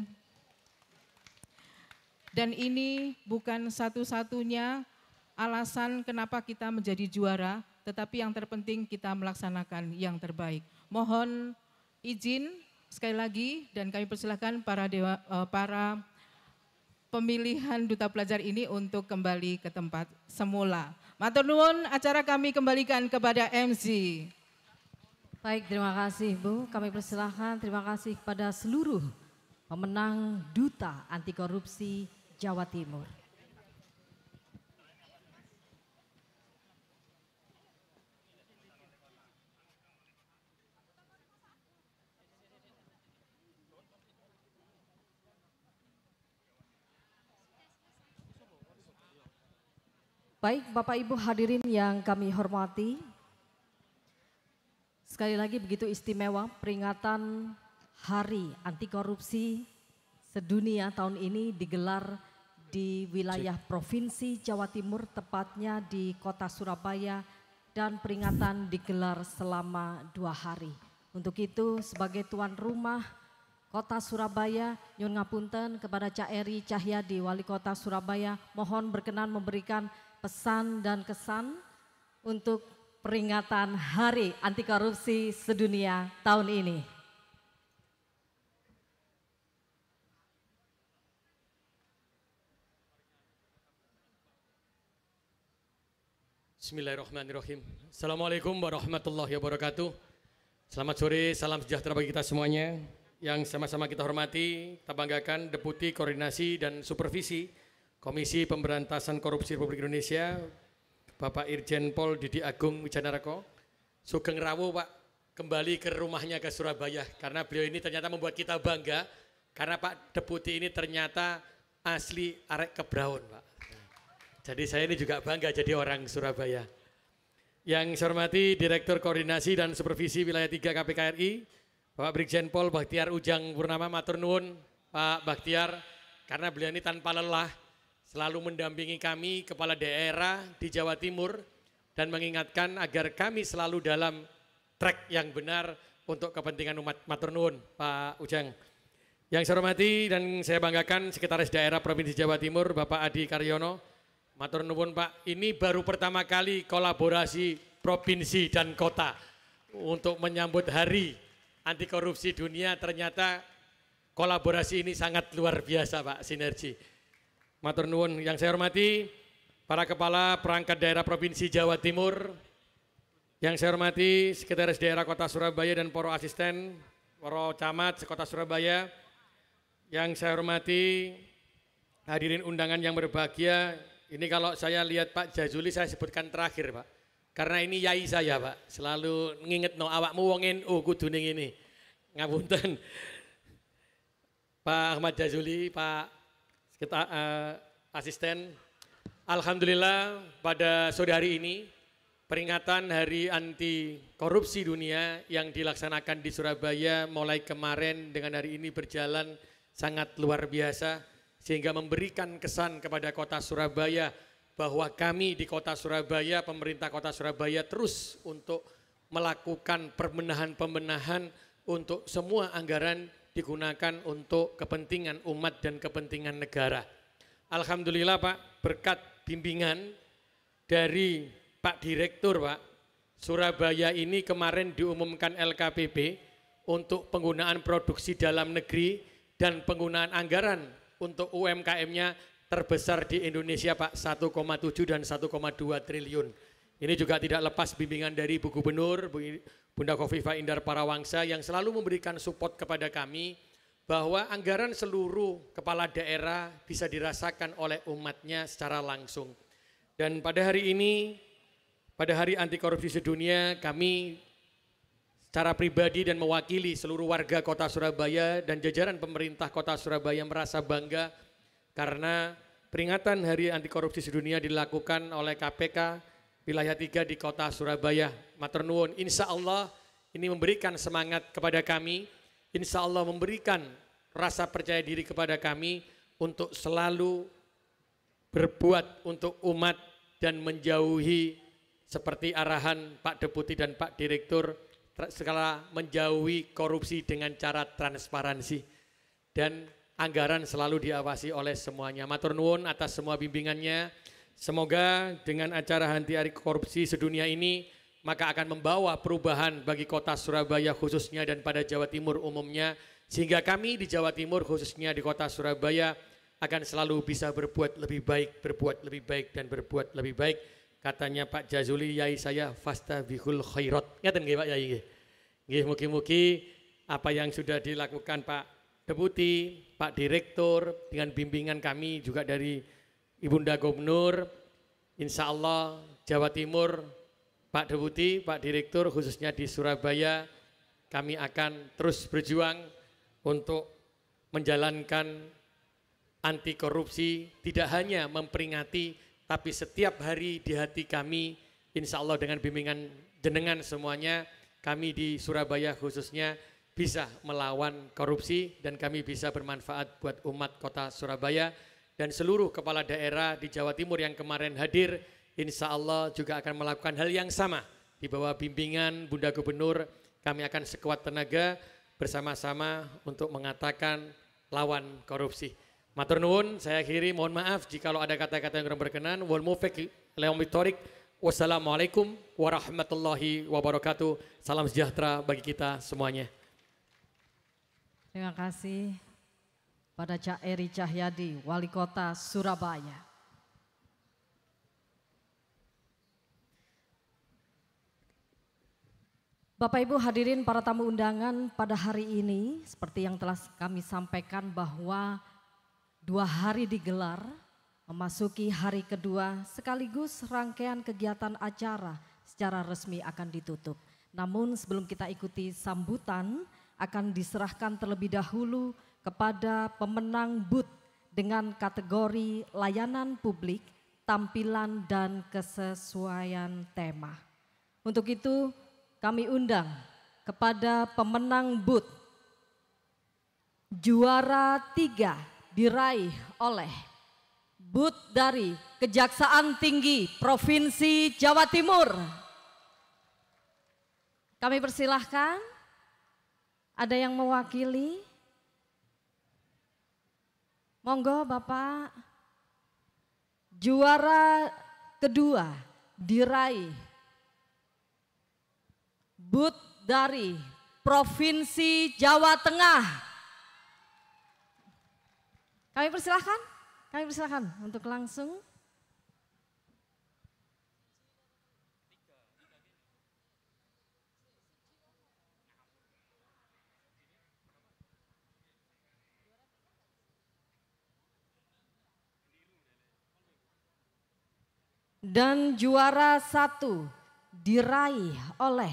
dan ini bukan satu-satunya alasan kenapa kita menjadi juara, tetapi yang terpenting kita melaksanakan yang terbaik. Mohon izin sekali lagi dan kami persilahkan para dewa, para pemilihan Duta Pelajar ini untuk kembali ke tempat semula. Matur nuwun, acara kami kembalikan kepada M C. Baik, terima kasih Bu. Kami persilahkan terima kasih kepada seluruh pemenang Duta Anti Korupsi Jawa Timur. Baik Bapak Ibu hadirin yang kami hormati, sekali lagi begitu istimewa peringatan Hari Anti Korupsi Sedunia tahun ini digelar di wilayah Provinsi Jawa Timur, tepatnya di Kota Surabaya, dan peringatan digelar selama dua hari. Untuk itu sebagai tuan rumah Kota Surabaya, nyun ngapunten kepada Cak Eri Cahyadi, Wali Kota Surabaya, mohon berkenan memberikan pesan dan kesan untuk peringatan Hari Anti Korupsi Sedunia tahun ini. Bismillahirrahmanirrahim. Assalamualaikum warahmatullahi wabarakatuh. Selamat sore, salam sejahtera bagi kita semuanya. Yang sama-sama kita hormati, kita banggakan Deputi Koordinasi dan Supervisi Komisi Pemberantasan Korupsi Republik Indonesia, Bapak Irjen Pol Didi Agung Wijanarko. Sugeng rawuh Pak kembali ke rumahnya ke Surabaya karena beliau ini ternyata membuat kita bangga karena Pak Deputi ini ternyata asli arek Kebraun, Pak. Jadi saya ini juga bangga jadi orang Surabaya. Yang saya hormati Direktur Koordinasi dan Supervisi Wilayah tiga K P K R I, Bapak Brigjen Pol Bakhtiar Ujang Purnama, matur nuwun Pak Bakhtiar, karena beliau ini tanpa lelah selalu mendampingi kami kepala daerah di Jawa Timur dan mengingatkan agar kami selalu dalam track yang benar untuk kepentingan umat. Matur nuwun Pak Ujang. Yang saya hormati dan saya banggakan Sekretaris Daerah Provinsi Jawa Timur Bapak Adi Karyono. Matur nuwun Pak, ini baru pertama kali kolaborasi provinsi dan kota untuk menyambut hari anti korupsi dunia. Ternyata kolaborasi ini sangat luar biasa Pak, sinergi. Matur nuwun. Yang saya hormati para kepala perangkat daerah Provinsi Jawa Timur. Yang saya hormati Sekretaris Daerah Kota Surabaya dan para asisten, para camat Kota Surabaya. Yang saya hormati hadirin undangan yang berbahagia. Ini kalau saya lihat Pak Jazuli saya sebutkan terakhir Pak. Karena ini yai saya Pak. Selalu nginget no awakmu wong N U kudu ning ini. Ngapunten. Pak Ahmad Jazuli, Pak kita, uh, asisten. Alhamdulillah pada sore hari ini peringatan Hari Anti Korupsi Dunia yang dilaksanakan di Surabaya mulai kemarin dengan hari ini berjalan sangat luar biasa sehingga memberikan kesan kepada kota Surabaya bahwa kami di kota Surabaya, pemerintah kota Surabaya terus untuk melakukan pembenahan-pembenahan untuk semua anggaran digunakan untuk kepentingan umat dan kepentingan negara. Alhamdulillah Pak, berkat bimbingan dari Pak Direktur Pak, Surabaya ini kemarin diumumkan L K P P untuk penggunaan produksi dalam negeri dan penggunaan anggaran untuk U M K M-nya terbesar di Indonesia Pak, satu koma tujuh dan satu koma dua triliun. Ini juga tidak lepas bimbingan dari Bu Gubernur, Bunda Khofifah Indar Parawangsa yang selalu memberikan support kepada kami bahwa anggaran seluruh kepala daerah bisa dirasakan oleh umatnya secara langsung. Dan pada hari ini, pada Hari Anti Korupsi Sedunia, kami secara pribadi dan mewakili seluruh warga kota Surabaya dan jajaran pemerintah kota Surabaya merasa bangga karena peringatan Hari Anti Korupsi Sedunia dilakukan oleh K P K Wilayah tiga di kota Surabaya. Matur nuwun, insya Allah ini memberikan semangat kepada kami, insya Allah memberikan rasa percaya diri kepada kami untuk selalu berbuat untuk umat dan menjauhi seperti arahan Pak Deputi dan Pak Direktur segala menjauhi korupsi dengan cara transparansi dan anggaran selalu diawasi oleh semuanya. Matur nuwun atas semua bimbingannya. Semoga dengan acara anti korupsi sedunia ini maka akan membawa perubahan bagi kota Surabaya khususnya dan pada Jawa Timur umumnya sehingga kami di Jawa Timur khususnya di kota Surabaya akan selalu bisa berbuat lebih baik, berbuat lebih baik dan berbuat lebih baik. Katanya Pak Jazuli, yai saya fastabihul khairat. Ngaten nggih Pak Yai nggih. Nggih mugi-mugi apa yang sudah dilakukan Pak Deputi, Pak Direktur dengan bimbingan kami juga dari Ibunda Gubernur, insya Allah Jawa Timur, Pak Deputi, Pak Direktur khususnya di Surabaya kami akan terus berjuang untuk menjalankan anti korupsi tidak hanya memperingati tapi setiap hari di hati kami, insya Allah dengan bimbingan jenengan semuanya, kami di Surabaya khususnya bisa melawan korupsi dan kami bisa bermanfaat buat umat kota Surabaya dan seluruh kepala daerah di Jawa Timur yang kemarin hadir, insya Allah juga akan melakukan hal yang sama. Di bawah bimbingan Bunda Gubernur, kami akan sekuat tenaga bersama-sama untuk mengatakan lawan korupsi. Matur nuwun, saya akhiri, mohon maaf jika ada kata-kata yang kurang berkenan. Wal mufiq leom bitorik. Wassalamualaikum warahmatullahi wabarakatuh. Salam sejahtera bagi kita semuanya. Terima kasih pada Cak Eri Cahyadi, Wali Kota Surabaya. Bapak Ibu hadirin para tamu undangan pada hari ini, seperti yang telah kami sampaikan bahwa dua hari digelar, memasuki hari kedua sekaligus rangkaian kegiatan acara secara resmi akan ditutup. Namun sebelum kita ikuti sambutan, akan diserahkan terlebih dahulu kepada pemenang booth dengan kategori layanan publik, tampilan dan kesesuaian tema. Untuk itu kami undang kepada pemenang booth juara tiga diraih oleh booth dari Kejaksaan Tinggi Provinsi Jawa Timur. Kami persilahkan, ada yang mewakili? Monggo Bapak. Juara kedua diraih booth dari Provinsi Jawa Tengah. Kami persilahkan, kami persilahkan untuk langsung. Dan juara satu diraih oleh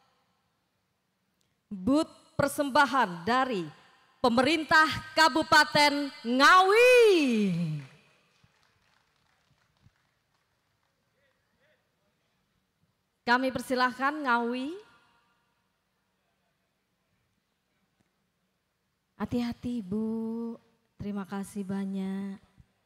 booth persembahan dari pemerintah Kabupaten Ngawi. Kami persilahkan Ngawi. Hati-hati Bu, terima kasih banyak.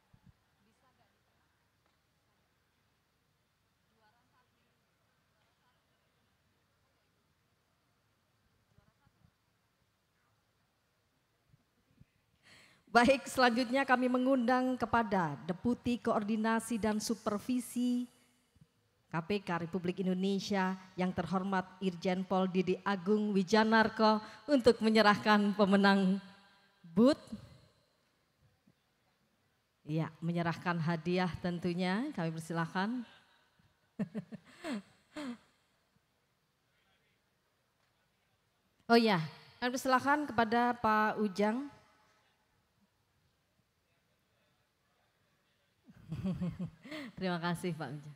Baik, selanjutnya kami mengundang kepada Deputi Koordinasi dan Supervisi K P K Republik Indonesia yang terhormat Irjen Pol Didi Agung Wijanarko untuk menyerahkan pemenang booth. Ya, menyerahkan hadiah tentunya, kami persilahkan. Oh ya, kami persilahkan kepada Pak Ujang. Terima kasih Pak Ujang.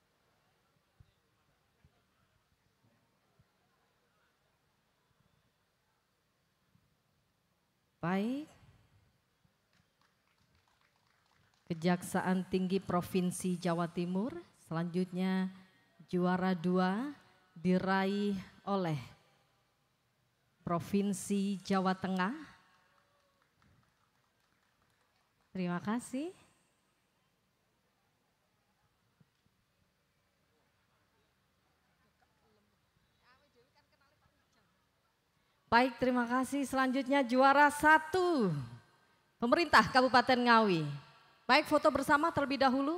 Baik. Kejaksaan Tinggi Provinsi Jawa Timur, selanjutnya juara dua diraih oleh Provinsi Jawa Tengah. Terima kasih. Baik, terima kasih. Selanjutnya juara satu, pemerintah Kabupaten Ngawi. Baik, foto bersama terlebih dahulu.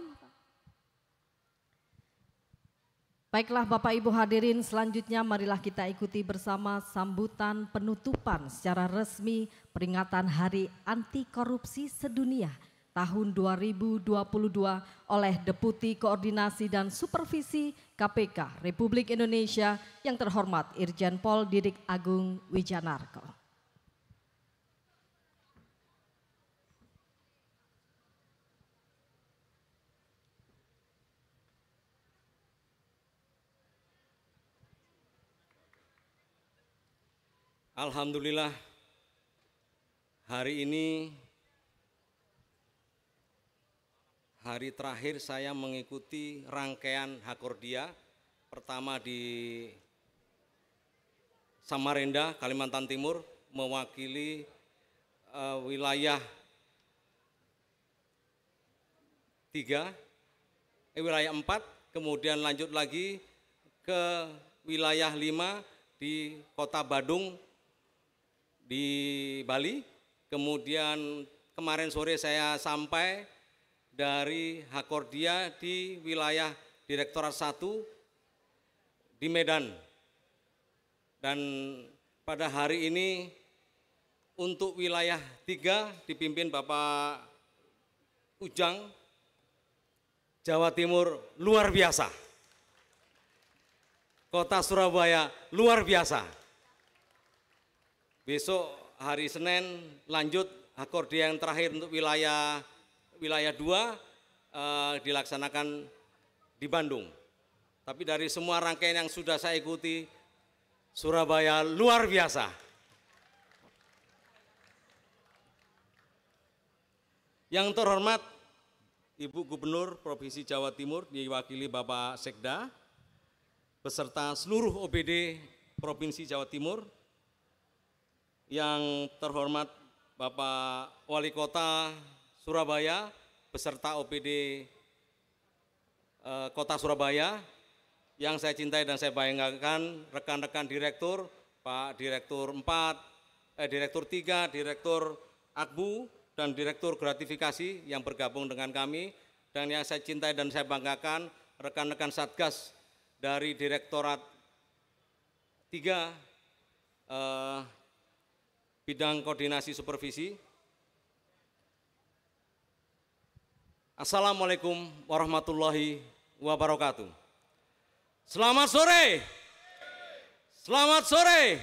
Baiklah Bapak Ibu hadirin, selanjutnya marilah kita ikuti bersama sambutan penutupan secara resmi peringatan Hari Anti Korupsi Sedunia tahun dua ribu dua puluh dua oleh Deputi Koordinasi dan Supervisi K P K Republik Indonesia yang terhormat Irjen Pol Didi Agung Wijanarko. Alhamdulillah, hari ini hari terakhir saya mengikuti rangkaian Hakordia, pertama di Samarinda, Kalimantan Timur, mewakili uh, wilayah tiga, eh, wilayah empat, kemudian lanjut lagi ke wilayah lima di Kota Badung di Bali, kemudian kemarin sore saya sampai dari Hakordia di wilayah Direktorat satu di Medan. Dan pada hari ini untuk wilayah tiga dipimpin Bapak Ujang, Jawa Timur luar biasa. Kota Surabaya luar biasa. Besok hari Senin lanjut Hakordia yang terakhir untuk wilayah wilayah dua eh, dilaksanakan di Bandung. Tapi dari semua rangkaian yang sudah saya ikuti, Surabaya luar biasa. Yang terhormat Ibu Gubernur Provinsi Jawa Timur diwakili Bapak Sekda, beserta seluruh O B D Provinsi Jawa Timur, yang terhormat Bapak Wali Kota Surabaya, beserta O P D eh, Kota Surabaya, yang saya cintai dan saya banggakan, rekan-rekan direktur, Pak Direktur empat, eh, Direktur tiga, Direktur Akbu, dan Direktur Gratifikasi yang bergabung dengan kami, dan yang saya cintai dan saya banggakan, rekan-rekan Satgas dari Direktorat tiga, eh, bidang koordinasi supervisi. Assalamualaikum warahmatullahi wabarakatuh. Selamat sore. Selamat sore.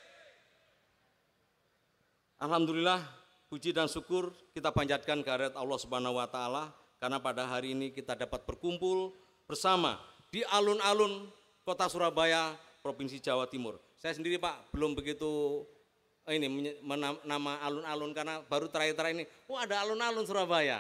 Alhamdulillah, puji dan syukur kita panjatkan kehadirat Allah Subhanahu wa taala karena pada hari ini kita dapat berkumpul bersama di alun-alun Kota Surabaya, Provinsi Jawa Timur. Saya sendiri Pak belum begitu ini nama alun-alun karena baru terakhir-terakhir ini, oh ada alun-alun Surabaya.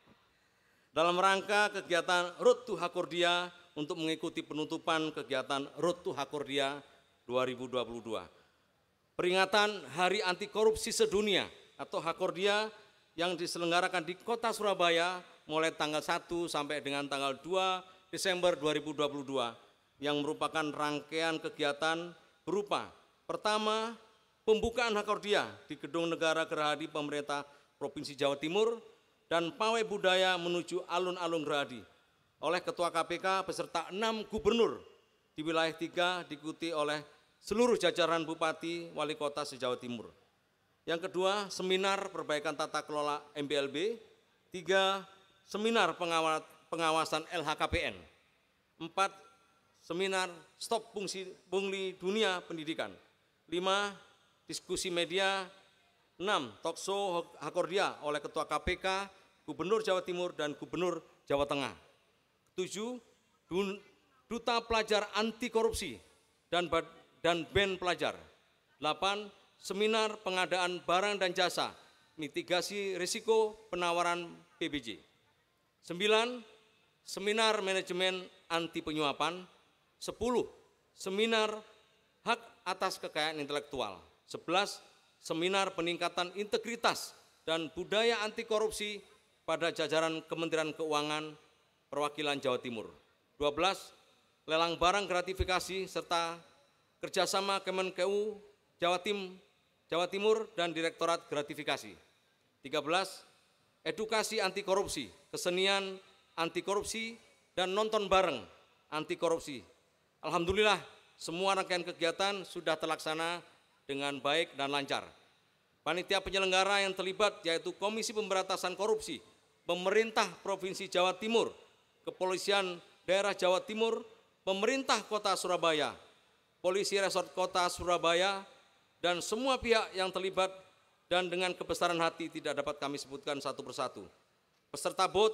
Dalam rangka kegiatan Road to Hakordia untuk mengikuti penutupan kegiatan Road to Hakordia dua ribu dua puluh dua. Peringatan Hari Anti Korupsi Sedunia atau Hakordia yang diselenggarakan di Kota Surabaya mulai tanggal satu sampai dengan tanggal dua Desember dua ribu dua puluh dua yang merupakan rangkaian kegiatan berupa pertama, pembukaan Hakordia di Gedung Negara Gerahadi Pemerintah Provinsi Jawa Timur dan pawai budaya menuju alun-alun Gerahadi oleh Ketua K P K beserta enam gubernur di wilayah tiga diikuti oleh seluruh jajaran Bupati Wali Kota se-Jawa Timur. Yang kedua, seminar perbaikan tata kelola M B L B. Tiga, seminar pengawasan L H K P N. Empat, seminar stop pungli dunia pendidikan. Lima, diskusi media. Enam, talkshow Hakordia oleh Ketua K P K, Gubernur Jawa Timur dan Gubernur Jawa Tengah. Tujuh, Duta Pelajar Anti Korupsi dan dan band pelajar. Delapan, seminar pengadaan barang dan jasa, mitigasi risiko penawaran P B J. Sembilan, seminar manajemen anti penyuapan. Sepuluh, seminar hak atas kekayaan intelektual. Sebelas, seminar peningkatan integritas dan budaya anti korupsi pada jajaran Kementerian Keuangan Perwakilan Jawa Timur. Dua belas, lelang barang gratifikasi serta kerjasama Kemenkeu Jawa Tim, Jawa Timur dan Direktorat Gratifikasi. Tiga belas, edukasi anti korupsi, kesenian anti korupsi dan nonton bareng anti korupsi. Alhamdulillah, semua rangkaian kegiatan sudah terlaksana dengan baik dan lancar. Panitia penyelenggara yang terlibat yaitu Komisi Pemberantasan Korupsi, Pemerintah Provinsi Jawa Timur, Kepolisian Daerah Jawa Timur, Pemerintah Kota Surabaya, Polisi Resort Kota Surabaya, dan semua pihak yang terlibat dan dengan kebesaran hati tidak dapat kami sebutkan satu persatu. Peserta bot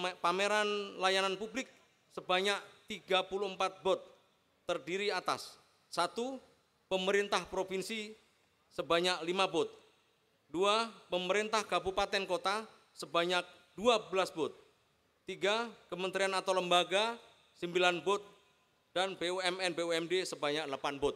pameran layanan publik sebanyak tiga puluh empat bot terdiri atas satu, pemerintah provinsi sebanyak lima bot, dua, pemerintah kabupaten kota sebanyak dua belas bot, tiga, kementerian atau lembaga sembilan bot, dan B U M N B U M D sebanyak delapan bot.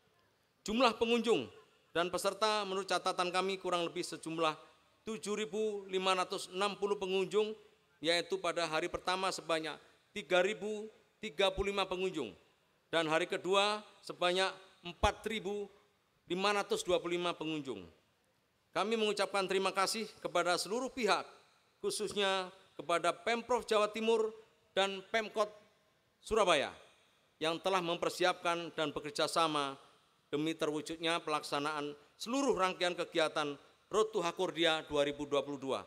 Jumlah pengunjung dan peserta menurut catatan kami kurang lebih sejumlah tujuh ribu lima ratus enam puluh pengunjung, yaitu pada hari pertama sebanyak tiga ribu tiga puluh lima pengunjung dan hari kedua sebanyak empat ribu lima ratus dua puluh lima pengunjung. Kami mengucapkan terima kasih kepada seluruh pihak, khususnya kepada Pemprov Jawa Timur dan Pemkot Surabaya yang telah mempersiapkan dan bekerja sama demi terwujudnya pelaksanaan seluruh rangkaian kegiatan Road to Hakordia dua ribu dua puluh dua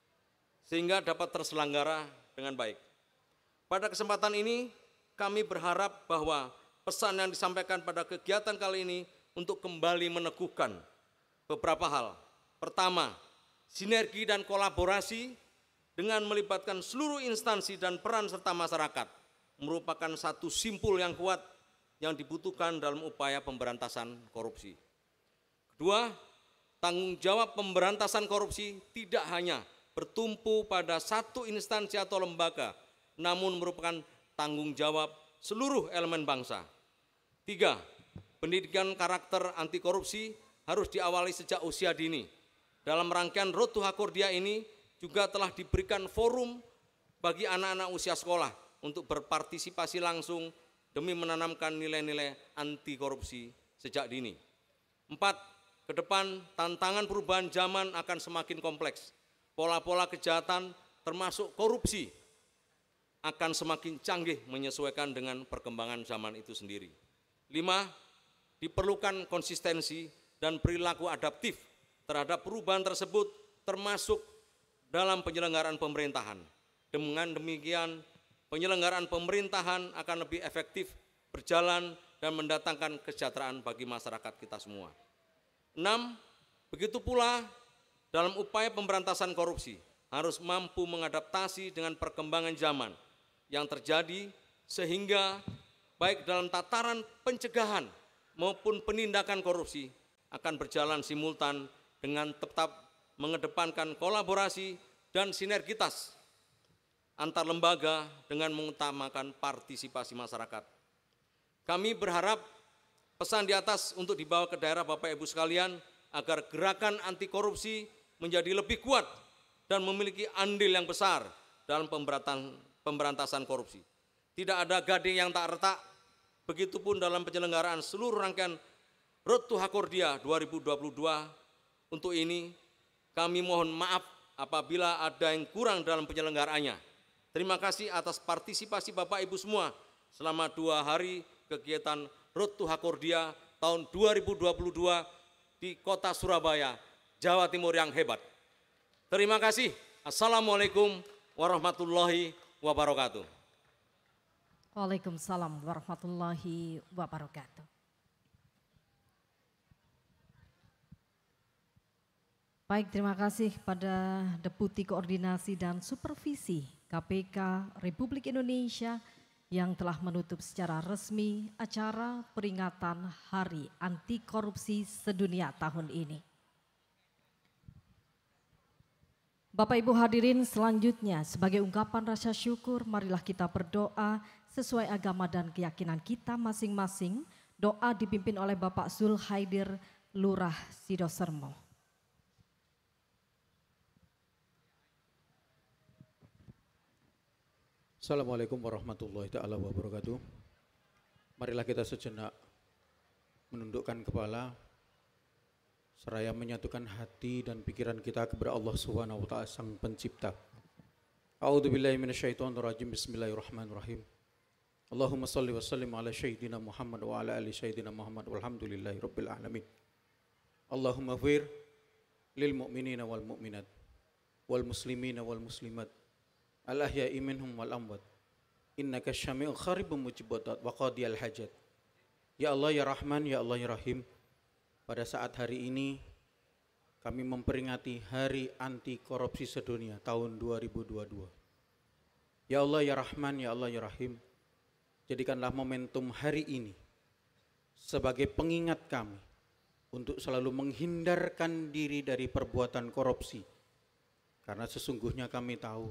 sehingga dapat terselenggara dengan baik. Pada kesempatan ini kami berharap bahwa pesan yang disampaikan pada kegiatan kali ini untuk kembali meneguhkan beberapa hal. Pertama, sinergi dan kolaborasi dengan melibatkan seluruh instansi dan peran serta masyarakat merupakan satu simpul yang kuat yang dibutuhkan dalam upaya pemberantasan korupsi. Kedua, tanggung jawab pemberantasan korupsi tidak hanya bertumpu pada satu instansi atau lembaga, namun merupakan tanggung jawab seluruh elemen bangsa. Tiga, pendidikan karakter anti korupsi harus diawali sejak usia dini. Dalam rangkaian Road to Hakordia ini juga telah diberikan forum bagi anak-anak usia sekolah untuk berpartisipasi langsung demi menanamkan nilai-nilai anti korupsi sejak dini. Empat, ke depan tantangan perubahan zaman akan semakin kompleks. Pola-pola kejahatan termasuk korupsi akan semakin canggih menyesuaikan dengan perkembangan zaman itu sendiri. Lima, diperlukan konsistensi dan perilaku adaptif terhadap perubahan tersebut termasuk dalam penyelenggaraan pemerintahan. Dengan demikian, penyelenggaraan pemerintahan akan lebih efektif berjalan dan mendatangkan kesejahteraan bagi masyarakat kita semua. Enam, begitu pula dalam upaya pemberantasan korupsi harus mampu mengadaptasi dengan perkembangan zaman yang terjadi sehingga baik dalam tataran pencegahan maupun penindakan korupsi akan berjalan simultan dengan tetap mengedepankan kolaborasi dan sinergitas antar lembaga dengan mengutamakan partisipasi masyarakat. Kami berharap pesan di atas untuk dibawa ke daerah Bapak Ibu sekalian agar gerakan anti korupsi menjadi lebih kuat dan memiliki andil yang besar dalam pemberantasan korupsi. Tidak ada gading yang tak retak, begitupun dalam penyelenggaraan seluruh rangkaian Road to Hakordia dua ribu dua puluh dua. Untuk ini kami mohon maaf apabila ada yang kurang dalam penyelenggaraannya. Terima kasih atas partisipasi Bapak Ibu semua selama dua hari kegiatan Road to Hakordia tahun dua ribu dua puluh dua di kota Surabaya, Jawa Timur yang hebat. Terima kasih. Assalamualaikum warahmatullahi wabarakatuh. Waalaikumsalam warahmatullahi wabarakatuh. Baik, terima kasih pada Deputi Koordinasi dan Supervisi K P K Republik Indonesia yang telah menutup secara resmi acara peringatan Hari Anti Korupsi Sedunia tahun ini. Bapak Ibu hadirin, selanjutnya sebagai ungkapan rasa syukur marilah kita berdoa sesuai agama dan keyakinan kita masing-masing. Doa dipimpin oleh Bapak Zulhaidir Lurah Sidosermo. Assalamualaikum warahmatullahi taala wabarakatuh. Marilah kita sejenak menundukkan kepala seraya menyatukan hati dan pikiran kita kepada Allah Subhanahu wa taala Sang Pencipta. A'udzubillahi minasyaitonir rajim. Bismillahirrahmanirrahim. Allahumma shalli wa sallim ala sayyidina Muhammad wa ala ali sayyidina Muhammad walhamdulillahi rabbil alamin. Allahumma fir lil mu'minina wal mu'minat wal muslimina wal muslimat al ahya'i minhum wal amwat innaka syami'un qaribun mujibat wa qadiyal hajat. Ya Allah ya Rahman, ya Allah ya Rahim, pada saat hari ini kami memperingati Hari Anti Korupsi Sedunia tahun dua ribu dua puluh dua. Ya Allah ya Rahman, ya Allah ya Rahim, jadikanlah momentum hari ini sebagai pengingat kami untuk selalu menghindarkan diri dari perbuatan korupsi, karena sesungguhnya kami tahu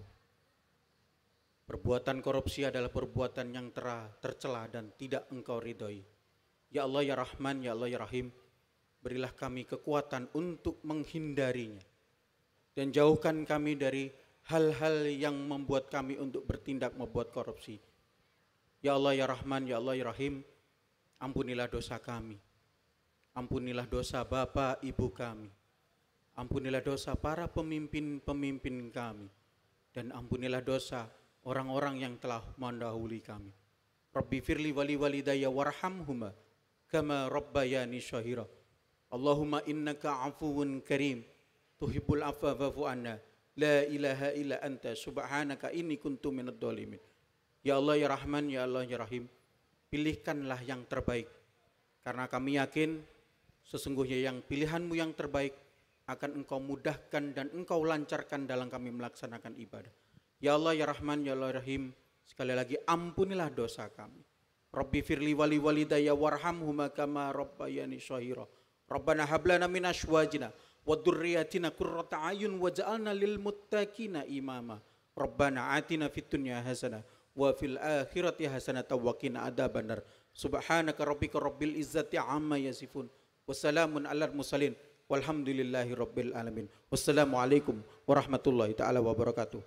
perbuatan korupsi adalah perbuatan yang tera, tercela dan tidak Engkau ridhoi. Ya Allah ya Rahman, ya Allah ya Rahim, berilah kami kekuatan untuk menghindarinya dan jauhkan kami dari hal-hal yang membuat kami untuk bertindak membuat korupsi. Ya Allah ya Rahman, ya Allah ya Rahim, ampunilah dosa kami, ampunilah dosa bapak ibu kami, ampunilah dosa para pemimpin-pemimpin kami, dan ampunilah dosa orang-orang yang telah mendahului kami. Rabbi firli wali walidayya warhamhuma kama rabbayani syahira. Allahumma innaka afuwun karim tuhibbul afwa fa'fu anna. La ilaha illa anta subhanaka inni kuntu minadh dhalimin. Ya Allah ya Rahman, ya Allah ya Rahim, pilihkanlah yang terbaik, karena kami yakin sesungguhnya yang pilihanmu yang terbaik akan Engkau mudahkan dan Engkau lancarkan dalam kami melaksanakan ibadah. Ya Allah ya Rahman, ya Allah ya Rahim, sekali lagi ampunilah dosa kami, Rabbi firli wali walidayya warhamhuma kama rabbayani shahira. Rabbana hablana min ashwajina wa dhurriyyatina qurrata ayun waj'alna lil muttaqina imama. Rabbana atina fid dunya hasanah wa fil akhirati hasanatan wa qina adzabannar. Subhanaka rabbika rabbil izzati amma yasifun. Wassalamun alal mursalin walhamdulillahi rabbil alamin. Wassalamualaikum warahmatullahi taala wabarakatuh.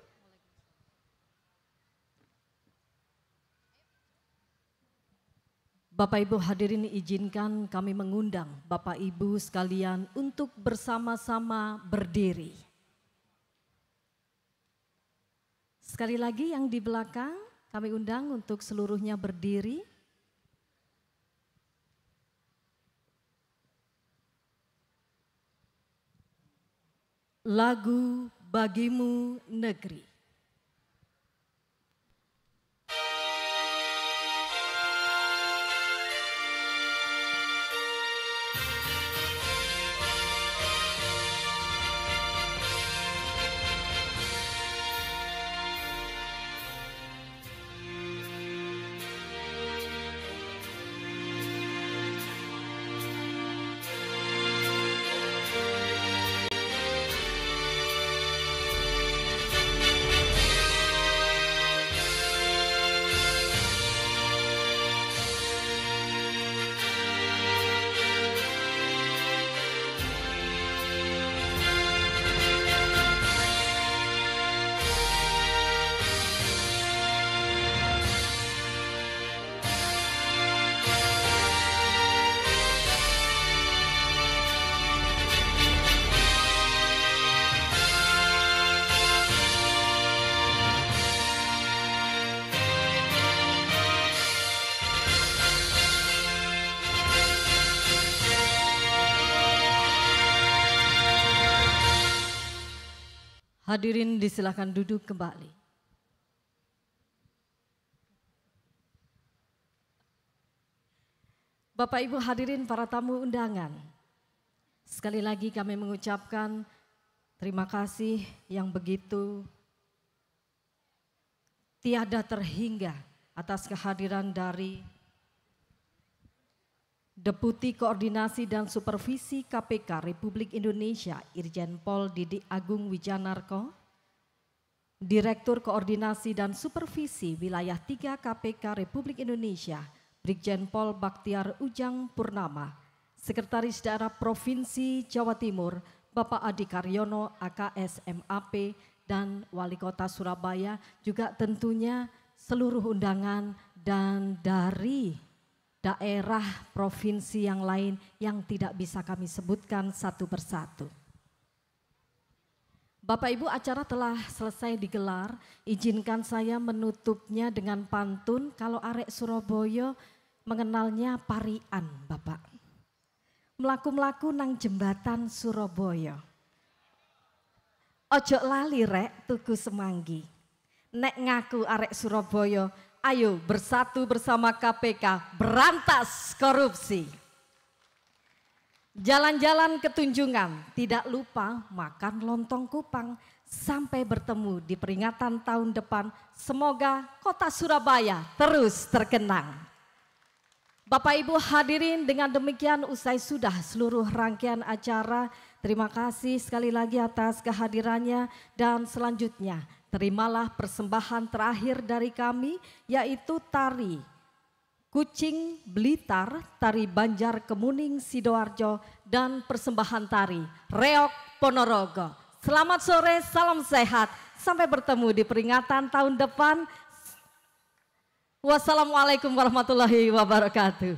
Bapak Ibu hadirin, izinkan kami mengundang Bapak Ibu sekalian untuk bersama-sama berdiri. Sekali lagi yang di belakang kami undang untuk seluruhnya berdiri. Lagu Bagimu Negeri. Hadirin disilakan duduk kembali. Bapak Ibu hadirin para tamu undangan, sekali lagi kami mengucapkan terima kasih yang begitu tiada terhingga atas kehadiran dari Deputi Koordinasi dan Supervisi K P K Republik Indonesia Irjen Pol Didi Agung Wijanarko, Direktur Koordinasi dan Supervisi Wilayah tiga K P K Republik Indonesia Brigjen Pol Baktiar Ujang Purnama, Sekretaris Daerah Provinsi Jawa Timur Bapak Adi Karyono A K S M A P dan Wali Kota Surabaya, juga tentunya seluruh undangan dan dari daerah provinsi yang lain yang tidak bisa kami sebutkan satu persatu. Bapak Ibu, acara telah selesai digelar, izinkan saya menutupnya dengan pantun kalau arek Surabaya mengenalnya parian Bapak. Melaku-melaku nang jembatan Surabaya. Ojo lali rek tuku semanggi, nek ngaku arek Surabaya. Ayo bersatu bersama K P K berantas korupsi. Jalan-jalan ke Tunjungan, tidak lupa makan lontong kupang. Sampai bertemu di peringatan tahun depan, semoga kota Surabaya terus terkenang. Bapak Ibu hadirin, dengan demikian usai sudah seluruh rangkaian acara. Terima kasih sekali lagi atas kehadirannya dan selanjutnya terimalah persembahan terakhir dari kami, yaitu tari Kucing Blitar, tari Banjar Kemuning Sidoarjo, dan persembahan tari Reok Ponorogo. Selamat sore, salam sehat, sampai bertemu di peringatan tahun depan. Wassalamualaikum warahmatullahi wabarakatuh.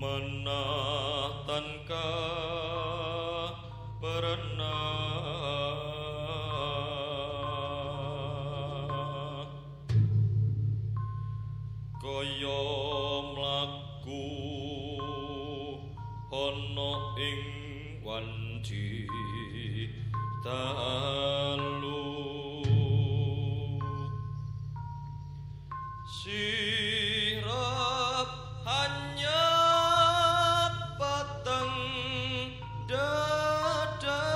menatan ka pernah kaya mlaku ana ing wanci dalu sirap hanya pateng dada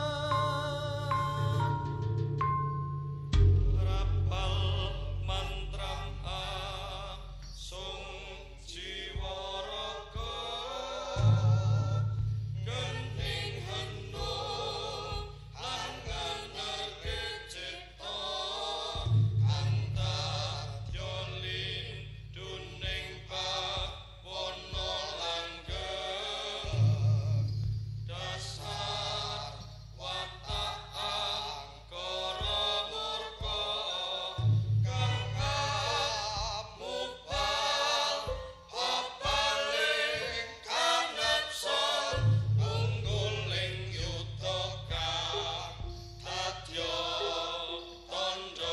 rapal mantram asung jiwaraga genting henung lan ngenerke cipta antah yolin duning pawana langgeng dasar watak angkara murka kang kamupal papaling kanepson ungguling yuta kang adya tandha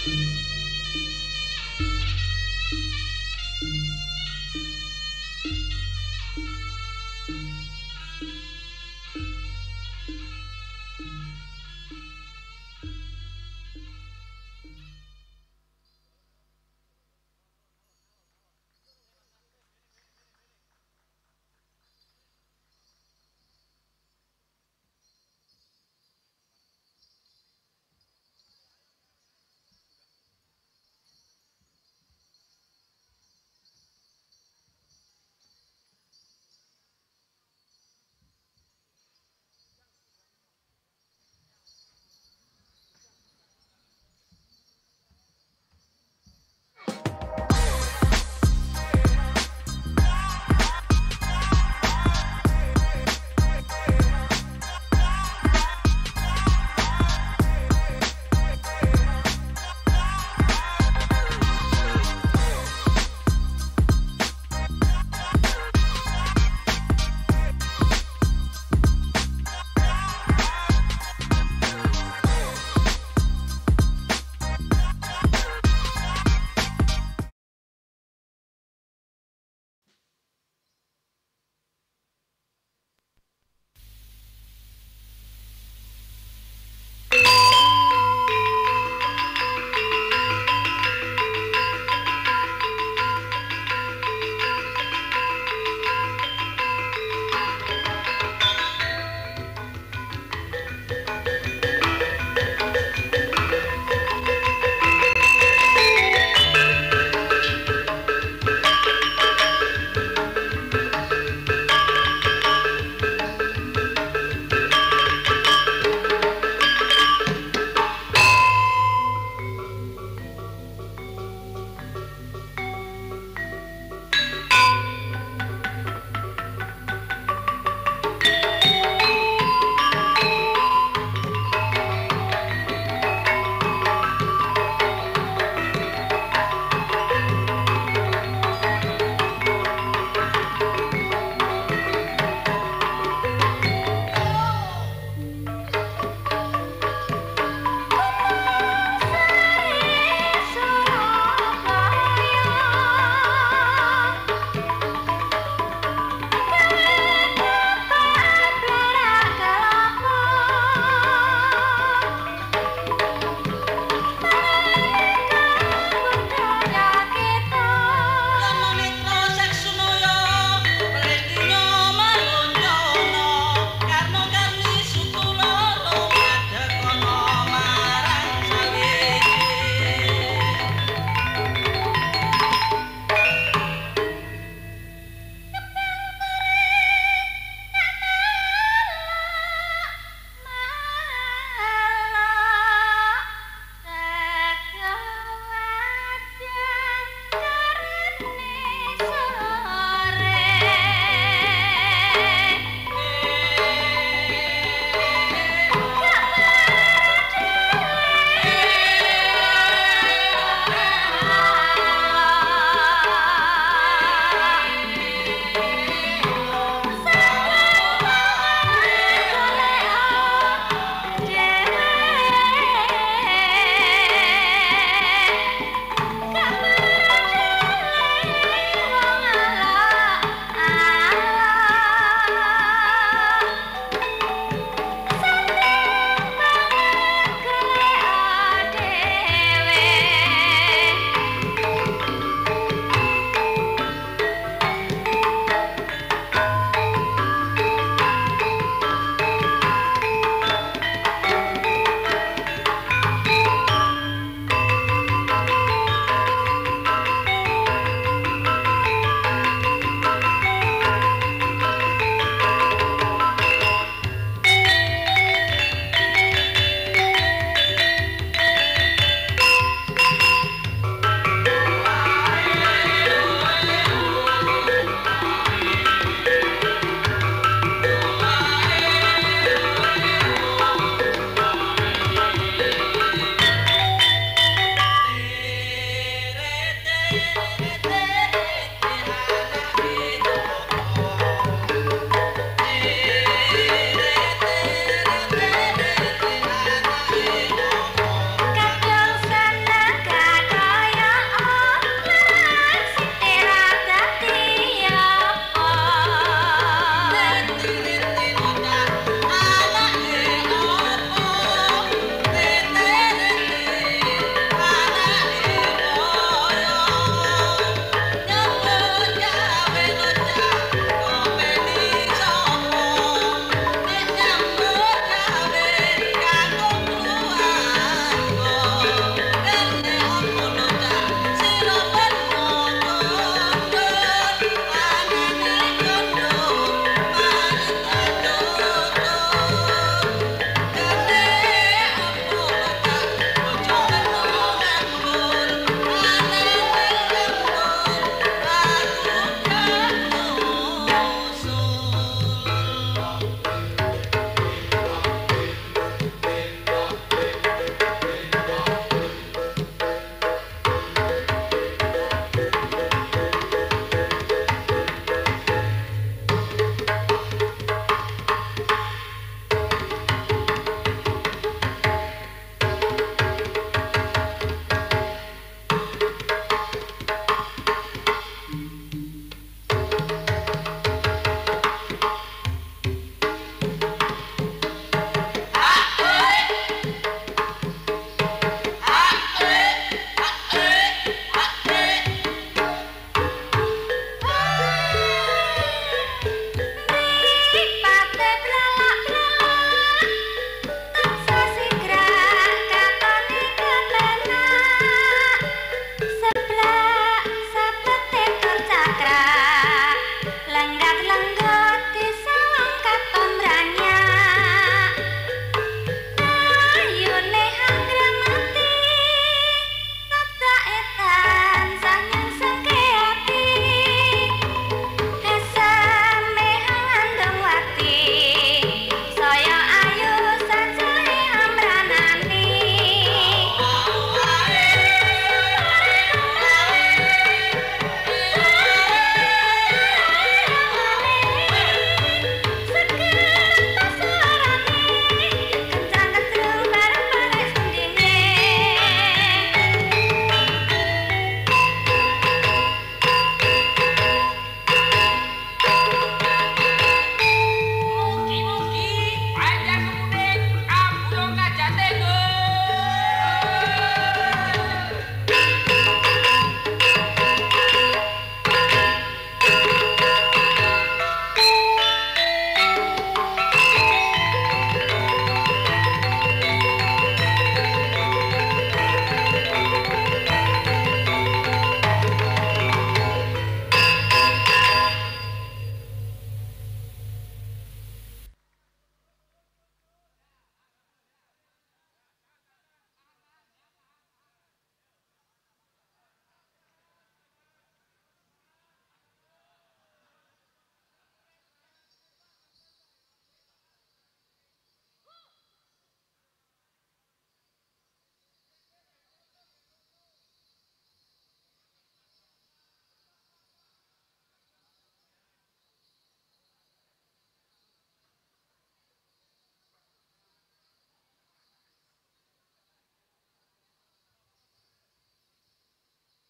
Thank you.